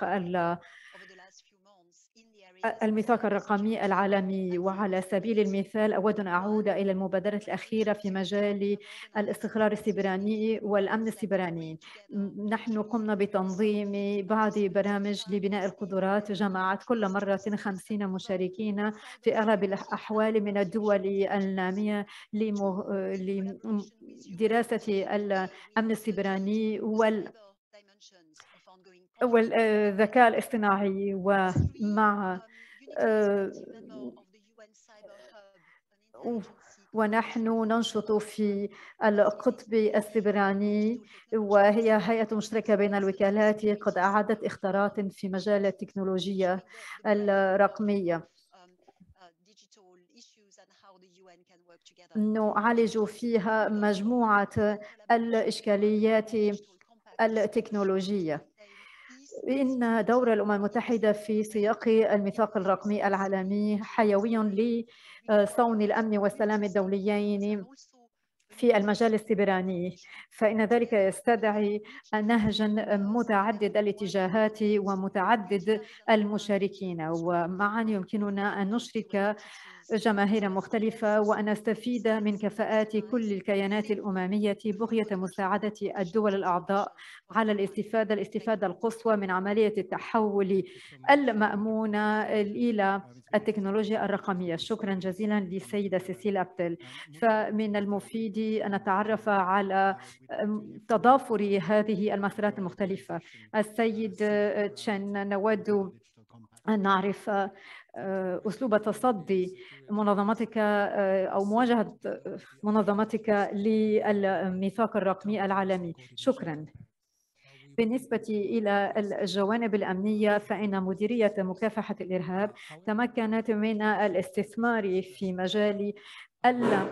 الميثاق الرقمي العالمي. وعلى سبيل المثال أود أن أعود إلى المبادرة الأخيرة في مجال الاستقرار السيبراني والأمن السيبراني. نحن قمنا بتنظيم بعض برامج لبناء القدرات جمعت كل مرة خمسين مشاركين في أغلب الأحوال من الدول النامية لدراسة الأمن السيبراني وال والذكاء الاصطناعي. ومع ونحن ننشط في القطب السيبراني، وهي هيئة مشتركة بين الوكالات قد أعادت إخطارات في مجال التكنولوجيا الرقمية نعالج فيها مجموعة الإشكاليات التكنولوجية. إن دور الأمم المتحدة في سياق الميثاق الرقمي العالمي حيوي لصون الأمن والسلام الدوليين في المجال السيبراني، فإن ذلك يستدعي نهجاً متعدد الاتجاهات ومتعدد المشاركين، ومعاً يمكننا أن نشرك جماهير مختلفة وأن نستفيد من كفاءات كل الكيانات الأممية بغية مساعدة الدول الأعضاء على الاستفادة الاستفادة القصوى من عملية التحول المأمونة إلى التكنولوجيا الرقمية. شكرا جزيلا للسيدة سيسيل أبتل. فمن المفيد أن نتعرف على تضافر هذه المسارات المختلفة. السيد تشن، نود أن نعرف أسلوب تصدي منظمتك أو مواجهة منظمتك للميثاق الرقمي العالمي. شكرا. بالنسبة إلى الجوانب الأمنية، فإن مديرية مكافحة الإرهاب تمكنت من الاستثمار في مجال ال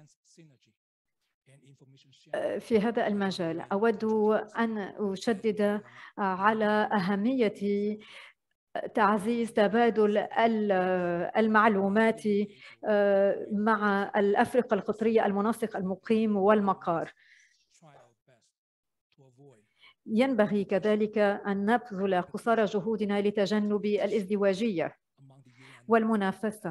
في هذا المجال. أود أن أشدد على أهمية تعزيز تبادل المعلومات مع الأفرقة القطرية المنسق المقيم والمقار. ينبغي كذلك أن نبذل قصارى جهودنا لتجنب الازدواجية والمنافسة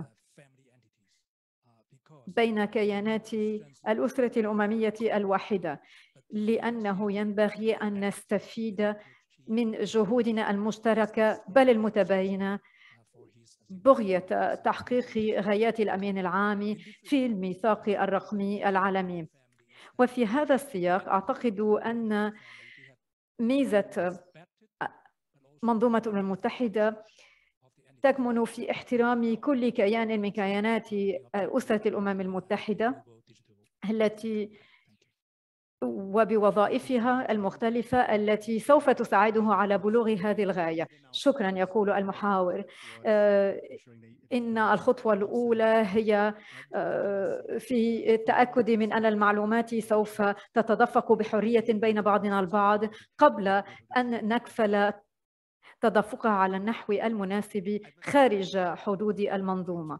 بين كيانات الأسرة الأممية الواحدة، لأنه ينبغي أن نستفيد من جهودنا المشتركة بل المتباينة بغية تحقيق غايات الأمين العام في الميثاق الرقمي العالمي. وفي هذا السياق أعتقد أن ميزة منظومة الأمم المتحدة تكمن في احترام كل كيان من كيانات أسرة الأمم المتحدة التي وبوظائفها المختلفة التي سوف تساعده على بلوغ هذه الغاية. شكرا. يقول المحاور: إن الخطوة الأولى هي في التأكد من أن المعلومات سوف تتدفق بحرية بين بعضنا البعض قبل أن نكفل تدفقها على النحو المناسب خارج حدود المنظومة.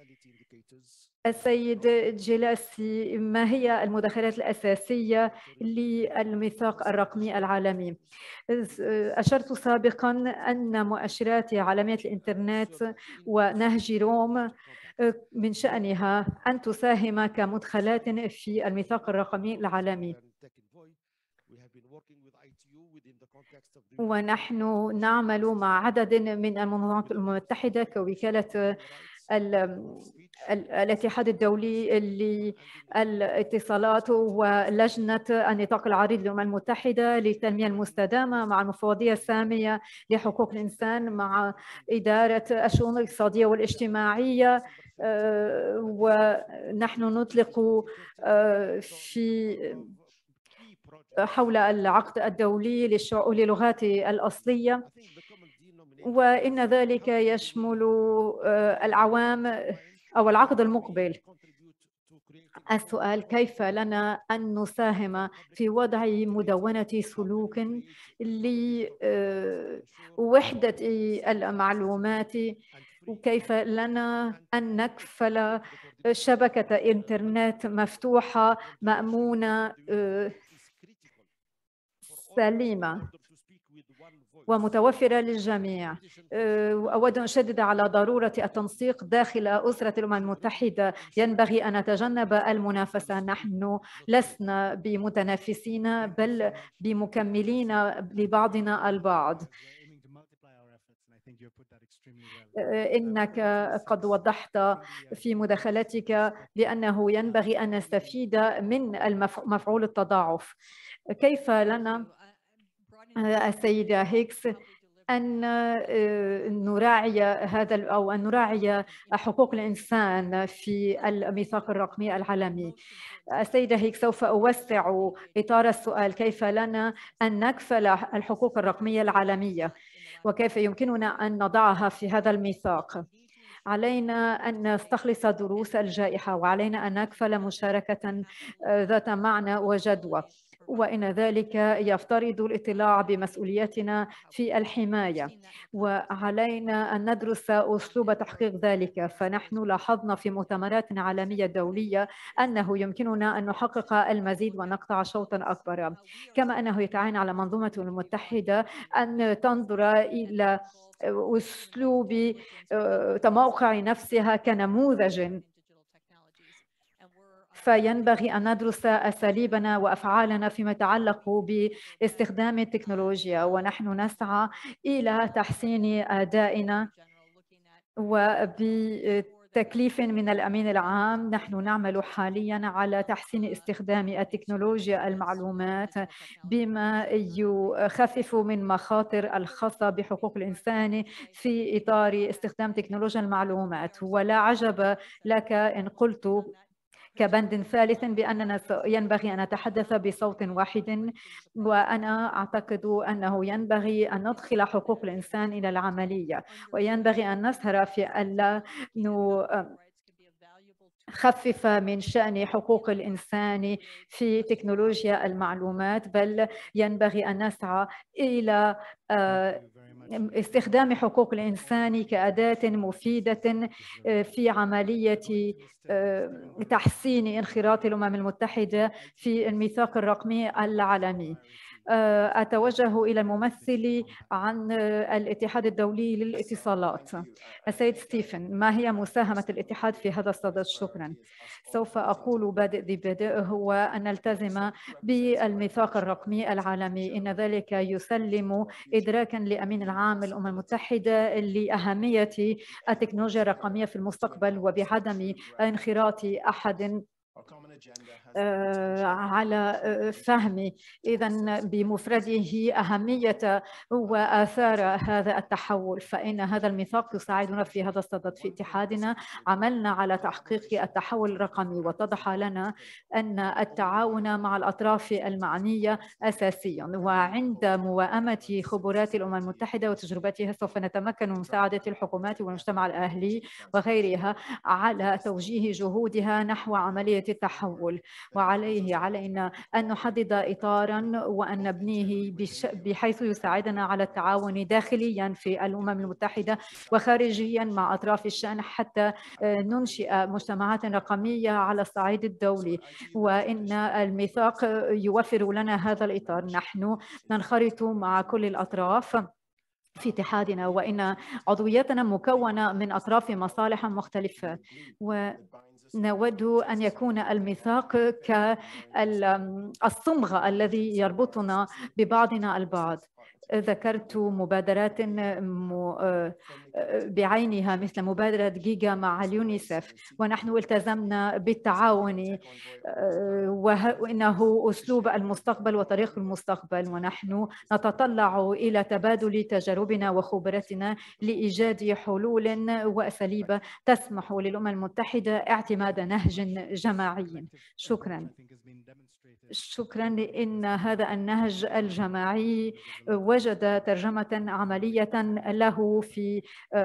السيد جيلاسي، ما هي المدخلات الأساسية للميثاق الرقمي العالمي؟ أشرت سابقاً أن مؤشرات عالمية الإنترنت ونهج روم من شأنها أن تساهم كمدخلات في الميثاق الرقمي العالمي، ونحن نعمل مع عدد من المنظمات المتحدة كوكالة الاتحاد الدولي للاتصالات ولجنة النطاق العريض للأمم المتحدة للتنمية المستدامة مع المفوضية السامية لحقوق الإنسان مع إدارة الشؤون الاقتصادية والاجتماعية. ونحن نطلق في حول العقد الدولي للغات الأصلية، وإن ذلك يشمل العوام أو العقد المقبل. السؤال: كيف لنا أن نساهم في وضع مدونة سلوك لوحدة المعلومات، وكيف لنا أن نكفل شبكة إنترنت مفتوحة مأمونة سليمة ومتوفرة للجميع. أود أن أشدد على ضرورة التنسيق داخل أسرة الأمم المتحدة. ينبغي أن نتجنب المنافسة. نحن لسنا بمتنافسين بل بمكملين لبعضنا البعض. إنك قد وضحت في مداخلتك بأنه ينبغي أن نستفيد من مفعول التضاعف. كيف لنا السيدة هيكس أن نراعي هذا أو أن نراعي حقوق الإنسان في الميثاق الرقمي العالمي؟ السيدة هيك سوف أوسع إطار السؤال: كيف لنا أن نكفل الحقوق الرقمية العالمية وكيف يمكننا أن نضعها في هذا الميثاق؟ علينا أن نستخلص دروس الجائحة، وعلينا أن نكفل مشاركة ذات معنى وجدوى، وإن ذلك يفترض الاطلاع بمسؤوليتنا في الحماية، وعلينا أن ندرس أسلوب تحقيق ذلك. فنحن لاحظنا في مؤتمرات عالمية دولية أنه يمكننا أن نحقق المزيد ونقطع شوطا أكبر، كما أنه يتعين على منظومة المتحدة أن تنظر إلى أسلوب تموقع نفسها كنموذج. فينبغي أن ندرس أساليبنا وأفعالنا فيما يتعلق باستخدام التكنولوجيا، ونحن نسعى إلى تحسين أدائنا. وبتكليف من الأمين العام نحن نعمل حاليا على تحسين استخدام التكنولوجيا المعلومات بما يخفف من مخاطر الخاصة بحقوق الإنسان في إطار استخدام تكنولوجيا المعلومات. ولا عجب لك إن قلت كبند ثالث بأننا ينبغي أن نتحدث بصوت واحد، وأنا أعتقد أنه ينبغي أن ندخل حقوق الإنسان إلى العملية، وينبغي أن نسهر في ألا نخفف من شأن حقوق الإنسان في تكنولوجيا المعلومات، بل ينبغي أن نسعى إلى استخدام حقوق الإنسان كأداة مفيدة في عملية تحسين انخراط الأمم المتحدة في الميثاق الرقمي العالمي. أتوجه إلى الممثل عن الاتحاد الدولي للاتصالات السيد ستيفن. ما هي مساهمة الاتحاد في هذا الصدد؟ شكرا. سوف أقول بادئ ذي بدء هو أن نلتزم بالميثاق الرقمي العالمي. إن ذلك يسلم إدراكا لأمين العام للأمم المتحدة لأهمية التكنولوجيا الرقمية في المستقبل وبعدم انخراط أحد على فهم إذن بمفرده أهمية وآثار هذا التحول. فإن هذا الميثاق يساعدنا في هذا الصدد. في اتحادنا عملنا على تحقيق التحول الرقمي، واتضح لنا أن التعاون مع الأطراف المعنية أساسيا، وعند موائمة خبرات الأمم المتحدة وتجربتها سوف نتمكن من مساعدة الحكومات والمجتمع الأهلي وغيرها على توجيه جهودها نحو عملية التحول. وعليه علينا أن نحدد إطاراً وأن نبنيه بحيث يساعدنا على التعاون داخلياً في الأمم المتحدة وخارجياً مع أطراف الشأن حتى ننشئ مجتمعات رقمية على الصعيد الدولي. وإن الميثاق يوفر لنا هذا الإطار. نحن ننخرط مع كل الأطراف في اتحادنا، وإن عضويتنا مكونة من أطراف مصالح مختلفة، ونود أن يكون الميثاق كالصمغ الذي يربطنا ببعضنا البعض. ذكرت مبادرات بعينها مثل مبادرة جيجا مع اليونيسف، ونحن التزمنا بالتعاون، وإنه أسلوب المستقبل وطريق المستقبل، ونحن نتطلع إلى تبادل تجاربنا وخبرتنا لإيجاد حلول وأساليب تسمح للأمم المتحدة اعتماد نهج جماعي. شكرا. شكرا لأن هذا النهج الجماعي وجد ترجمة عملية له في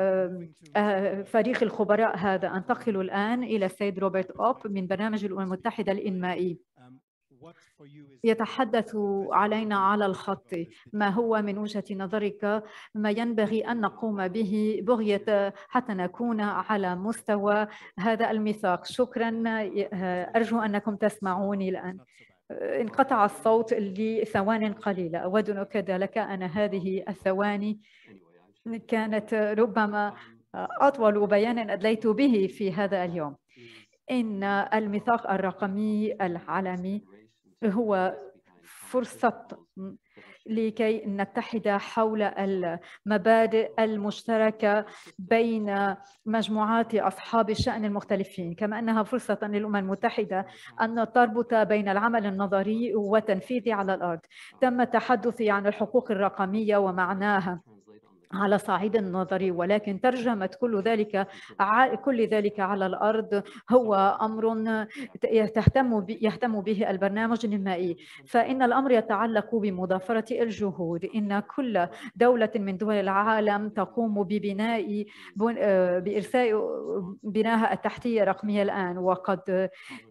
فريق الخبراء هذا. أنتقل الآن إلى السيد روبرت أوب من برنامج الأمم المتحدة الإنمائي. يتحدث علينا على الخط ما هو من وجهة نظرك ما ينبغي أن نقوم به بغية حتى نكون على مستوى هذا الميثاق. شكرا. أرجو أنكم تسمعوني الآن. انقطع الصوت لثوان قليلة. أود أن أؤكد لك أن هذه الثواني كانت ربما أطول بيان أدليت به في هذا اليوم. إن الميثاق الرقمي العالمي هو فرصة لكي نتحد حول المبادئ المشتركة بين مجموعات أصحاب الشأن المختلفين، كما أنها فرصة للأمم المتحدة أن تربط بين العمل النظري والتنفيذ على الأرض. تم التحدث عن الحقوق الرقمية ومعناها على صعيد النظري، ولكن ترجمة كل ذلك كل ذلك على الأرض هو أمر يهتم يهتم به البرنامج الإنمائي. فإن الأمر يتعلق بمضافرة الجهود. إن كل دولة من دول العالم تقوم ببناء بإرساء بناها التحتية الرقمية الآن، وقد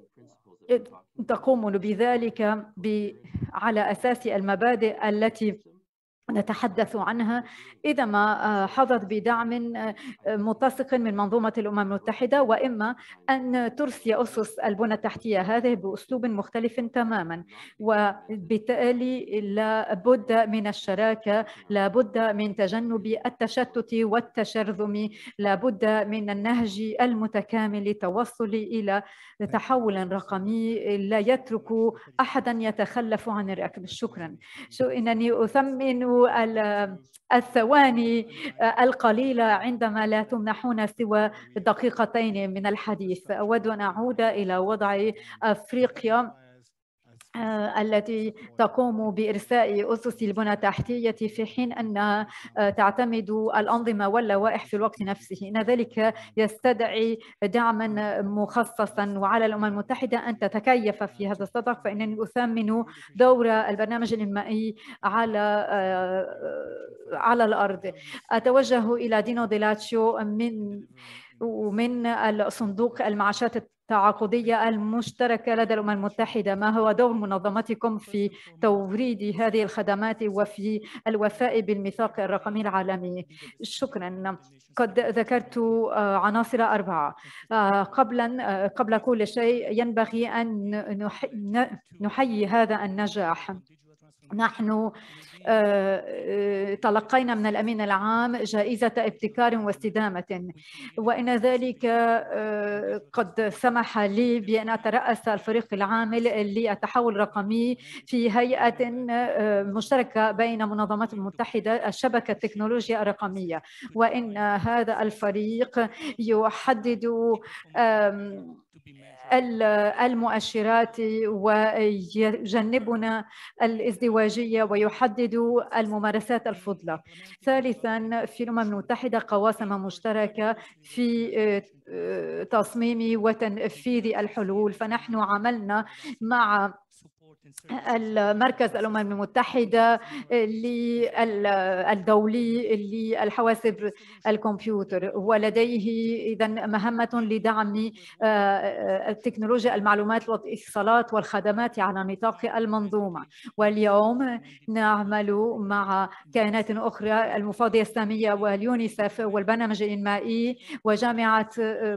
تقوم بذلك على أساس المبادئ التي نتحدث عنها إذا ما حظت بدعم متسق من منظومة الأمم المتحدة، وإما أن ترسي أسس البنى التحتية هذه بأسلوب مختلف تماما. وبالتالي لا بد من الشراكة، لا بد من تجنب التشتت والتشرذم، لا بد من النهج المتكامل للتوصل إلى تحول رقمي لا يترك أحدا يتخلف عن الركب. شكرا. شو إنني أثمن الثواني القليلة عندما لا تمنحون سوى دقيقتين من الحديث. أود أن أعود إلى وضع أفريقيا التي تقوم بإرساء أسس البنى التحتية في حين أنها تعتمد الأنظمة واللوائح في الوقت نفسه. إن ذلك يستدعي دعما مخصصا، وعلى الأمم المتحدة أن تتكيف في هذا الصدد. فإنني أثمن دور البرنامج الإنمائي على على الأرض. أتوجه إلى دينو ديلاتشيو من ومن الصندوق المعاشات التعاقدية المشتركة لدى الأمم المتحدة. ما هو دور منظمتكم في توريد هذه الخدمات وفي الوفاء بالميثاق الرقمي العالمي؟ شكرا. قد ذكرت عناصر أربعة. قبلا قبل كل شيء ينبغي أن نحيي هذا النجاح. نحن تلقينا من الأمين العام جائزة ابتكار واستدامة، وإن ذلك قد سمح لي بأن أترأس الفريق العامل للتحول الرقمي في هيئة مشتركة بين منظمات المتحدة الشبكة التكنولوجيا الرقمية. وإن هذا الفريق يحدد المؤشرات ويجنبنا الازدواجية ويحدد الممارسات الفضلة. ثالثاً، في الأمم المتحدة قواسم مشتركة في تصميم وتنفيذ الحلول، فنحن عملنا مع المركز الأمم المتحدة الدولي للحواسب الكمبيوتر، ولديه إذن مهمة لدعم تكنولوجيا المعلومات والاتصالات والخدمات على نطاق المنظومة. واليوم نعمل مع كيانات أخرى، المفوضية السامية واليونيسف والبرنامج الإنمائي وجامعة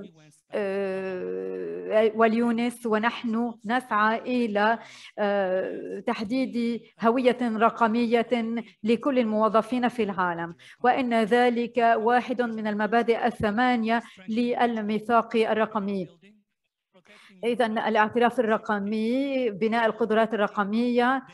واليونس، ونحن نسعى إلى تحديد هوية رقمية لكل الموظفين في العالم، وإن ذلك واحد من المبادئ الثمانية للميثاق الرقمي. إذا الاعتراف الرقمي، بناء القدرات الرقمية،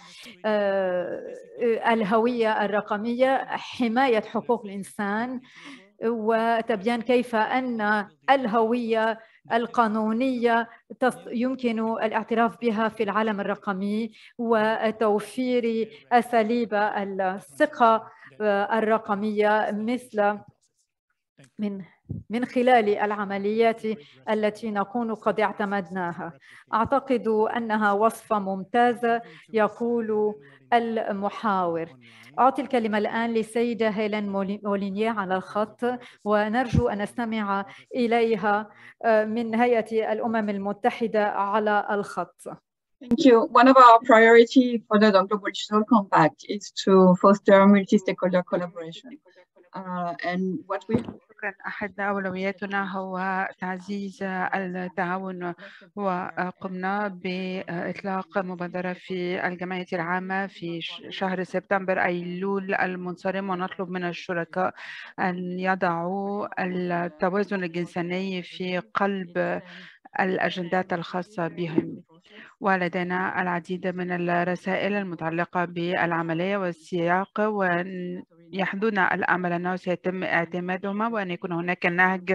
الهوية الرقمية، حماية حقوق الإنسان، وتبيان كيف أن الهوية القانونية يمكن الاعتراف بها في العالم الرقمي، وتوفير أساليب الثقة الرقمية مثل من من خلال العمليات التي نكون قد اعتمدناها. أعتقد أنها وصفة ممتازة، يقول المحاور. أعطي الكلمة الآن للسيدة هيلين مولينيه على الخط، ونرجو أن نستمع إليها من هيئة الأمم المتحدة على الخط. Thank you. One of our priorities for the Global Digital Compact is to foster multi-stakeholder collaboration. Uh, and what we أحد أولوياتنا هو تعزيز التعاون، وقمنا بإطلاق مبادرة في الجمعية العامة في شهر سبتمبر أيلول المنصرم، ونطلب من الشركاء أن يضعوا التوازن الجنسي في قلب الأجندات الخاصة بهم. ولدينا العديد من الرسائل المتعلقة بالعملية والسياق، ويحدون الأمل أنه سيتم اعتمادهما وأن يكون هناك نهج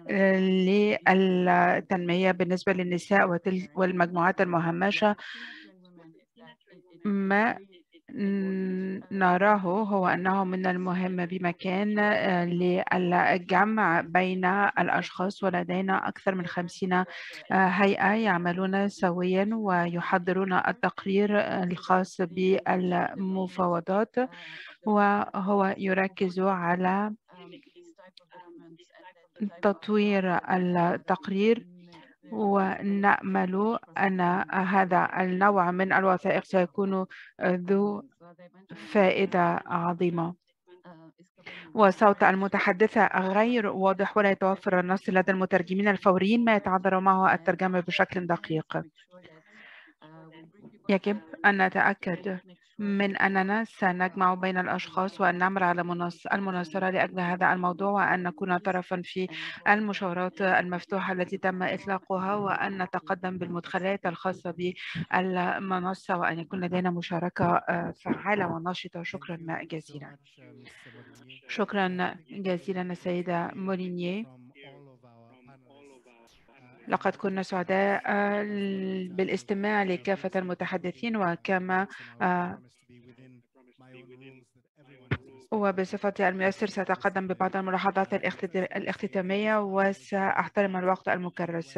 للتنمية بالنسبة للنساء والمجموعات المهمشة. ما نراه هو أنه من المهم بمكان للجمع بين الأشخاص، ولدينا أكثر من خمسين هيئة يعملون سويا ويحضرون التقرير الخاص بالمفاوضات، وهو يركز على تطوير التقرير، ونأمل أن هذا النوع من الوثائق سيكون ذو فائدة عظيمة. وصوت المتحدثة غير واضح ولا يتوفر النص لدى المترجمين الفوريين ما يتعذر معه الترجمة بشكل دقيق. يجب أن نتأكد من أننا سنجمع بين الأشخاص وأن نعمل على المناصرة لأجل هذا الموضوع، وأن نكون طرفا في المشاورات المفتوحة التي تم إطلاقها، وأن نتقدم بالمدخلات الخاصة بالمنصة، وأن يكون لدينا مشاركة فعالة ونشطة. شكرا جزيلا. شكرا جزيلا السيدة مولينيه. لقد كنا سعداء بالاستماع لكافة المتحدثين، وكما وبصفة الميسر سأتقدم ببعض الملاحظات الاختتامية، وسأحترم الوقت المكرس.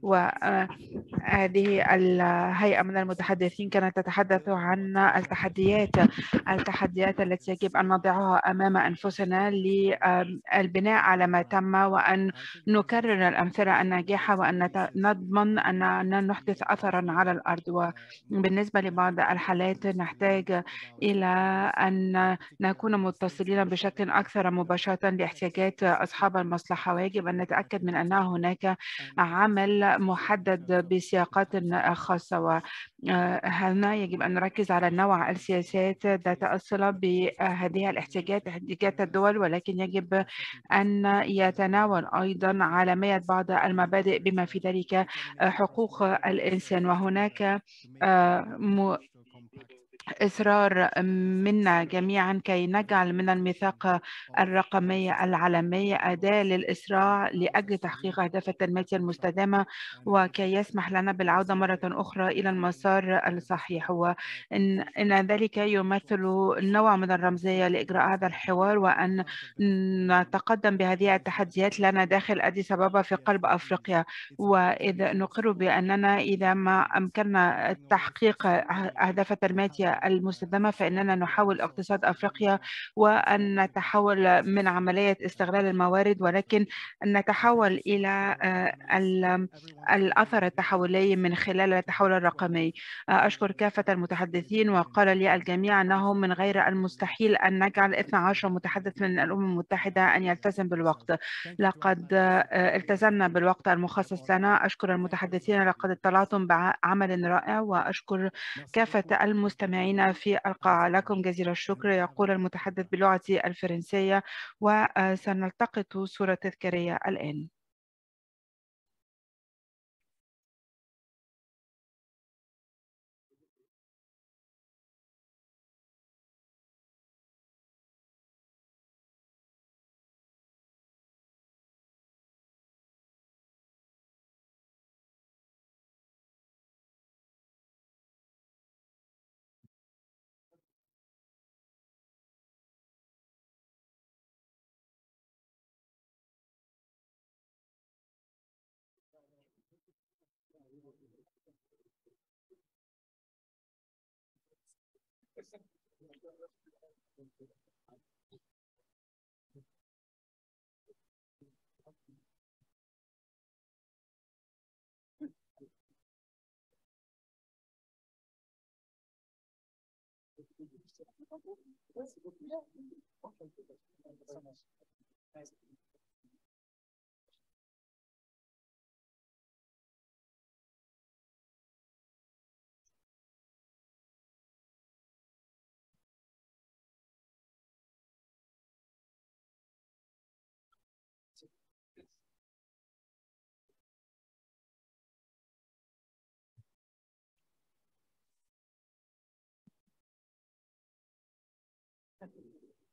وهذه الهيئة من المتحدثين كانت تتحدث عن التحديات التحديات التي يجب أن نضعها أمام أنفسنا للبناء على ما تم، وأن نكرر الأمثلة الناجحة، وأن نضمن أننا نحدث أثرا على الأرض. وبالنسبة لبعض الحالات نحتاج إلى أن نكون متصلين بشكل أكثر مباشرة لاحتياجات أصحاب المصلحة، ويجب أن نتأكد من أن هناك عمل محدد بسياقات خاصة. وهنا يجب أن نركز على نوع السياسات ذات الصلة بهذه الاحتياجات احتياجات الدول، ولكن يجب أن يتناول أيضا عالمية بعض المبادئ بما في ذلك حقوق الإنسان. وهناك إصرار منا جميعا كي نجعل من الميثاق الرقمي العالمي أداة للإسراع لأجل تحقيق أهداف التنمية المستدامة، وكي يسمح لنا بالعودة مرة أخرى إلى المسار الصحيح. وإن إن ذلك يمثل نوع من الرمزية لإجراء هذا الحوار، وأن نتقدم بهذه التحديات لنا داخل أديس أبابا في قلب أفريقيا. وإذا نقر بأننا إذا ما أمكننا تحقيق أهداف التنمية المستدامة فإننا نحول اقتصاد أفريقيا، وأن نتحول من عملية استغلال الموارد، ولكن نتحول إلى الأثر التحولي من خلال التحول الرقمي. أشكر كافة المتحدثين، وقال لي الجميع أنه من غير المستحيل أن نجعل اثني عشر متحدث من الأمم المتحدة أن يلتزم بالوقت. لقد التزمنا بالوقت المخصص لنا. أشكر المتحدثين، لقد اطلعتم بعمل رائع، وأشكر كافة المستمعين في القاعة. لكم جزيل الشكر، يقول المتحدث باللغة الفرنسية، وسنلتقط صورة تذكارية الآن. Nice.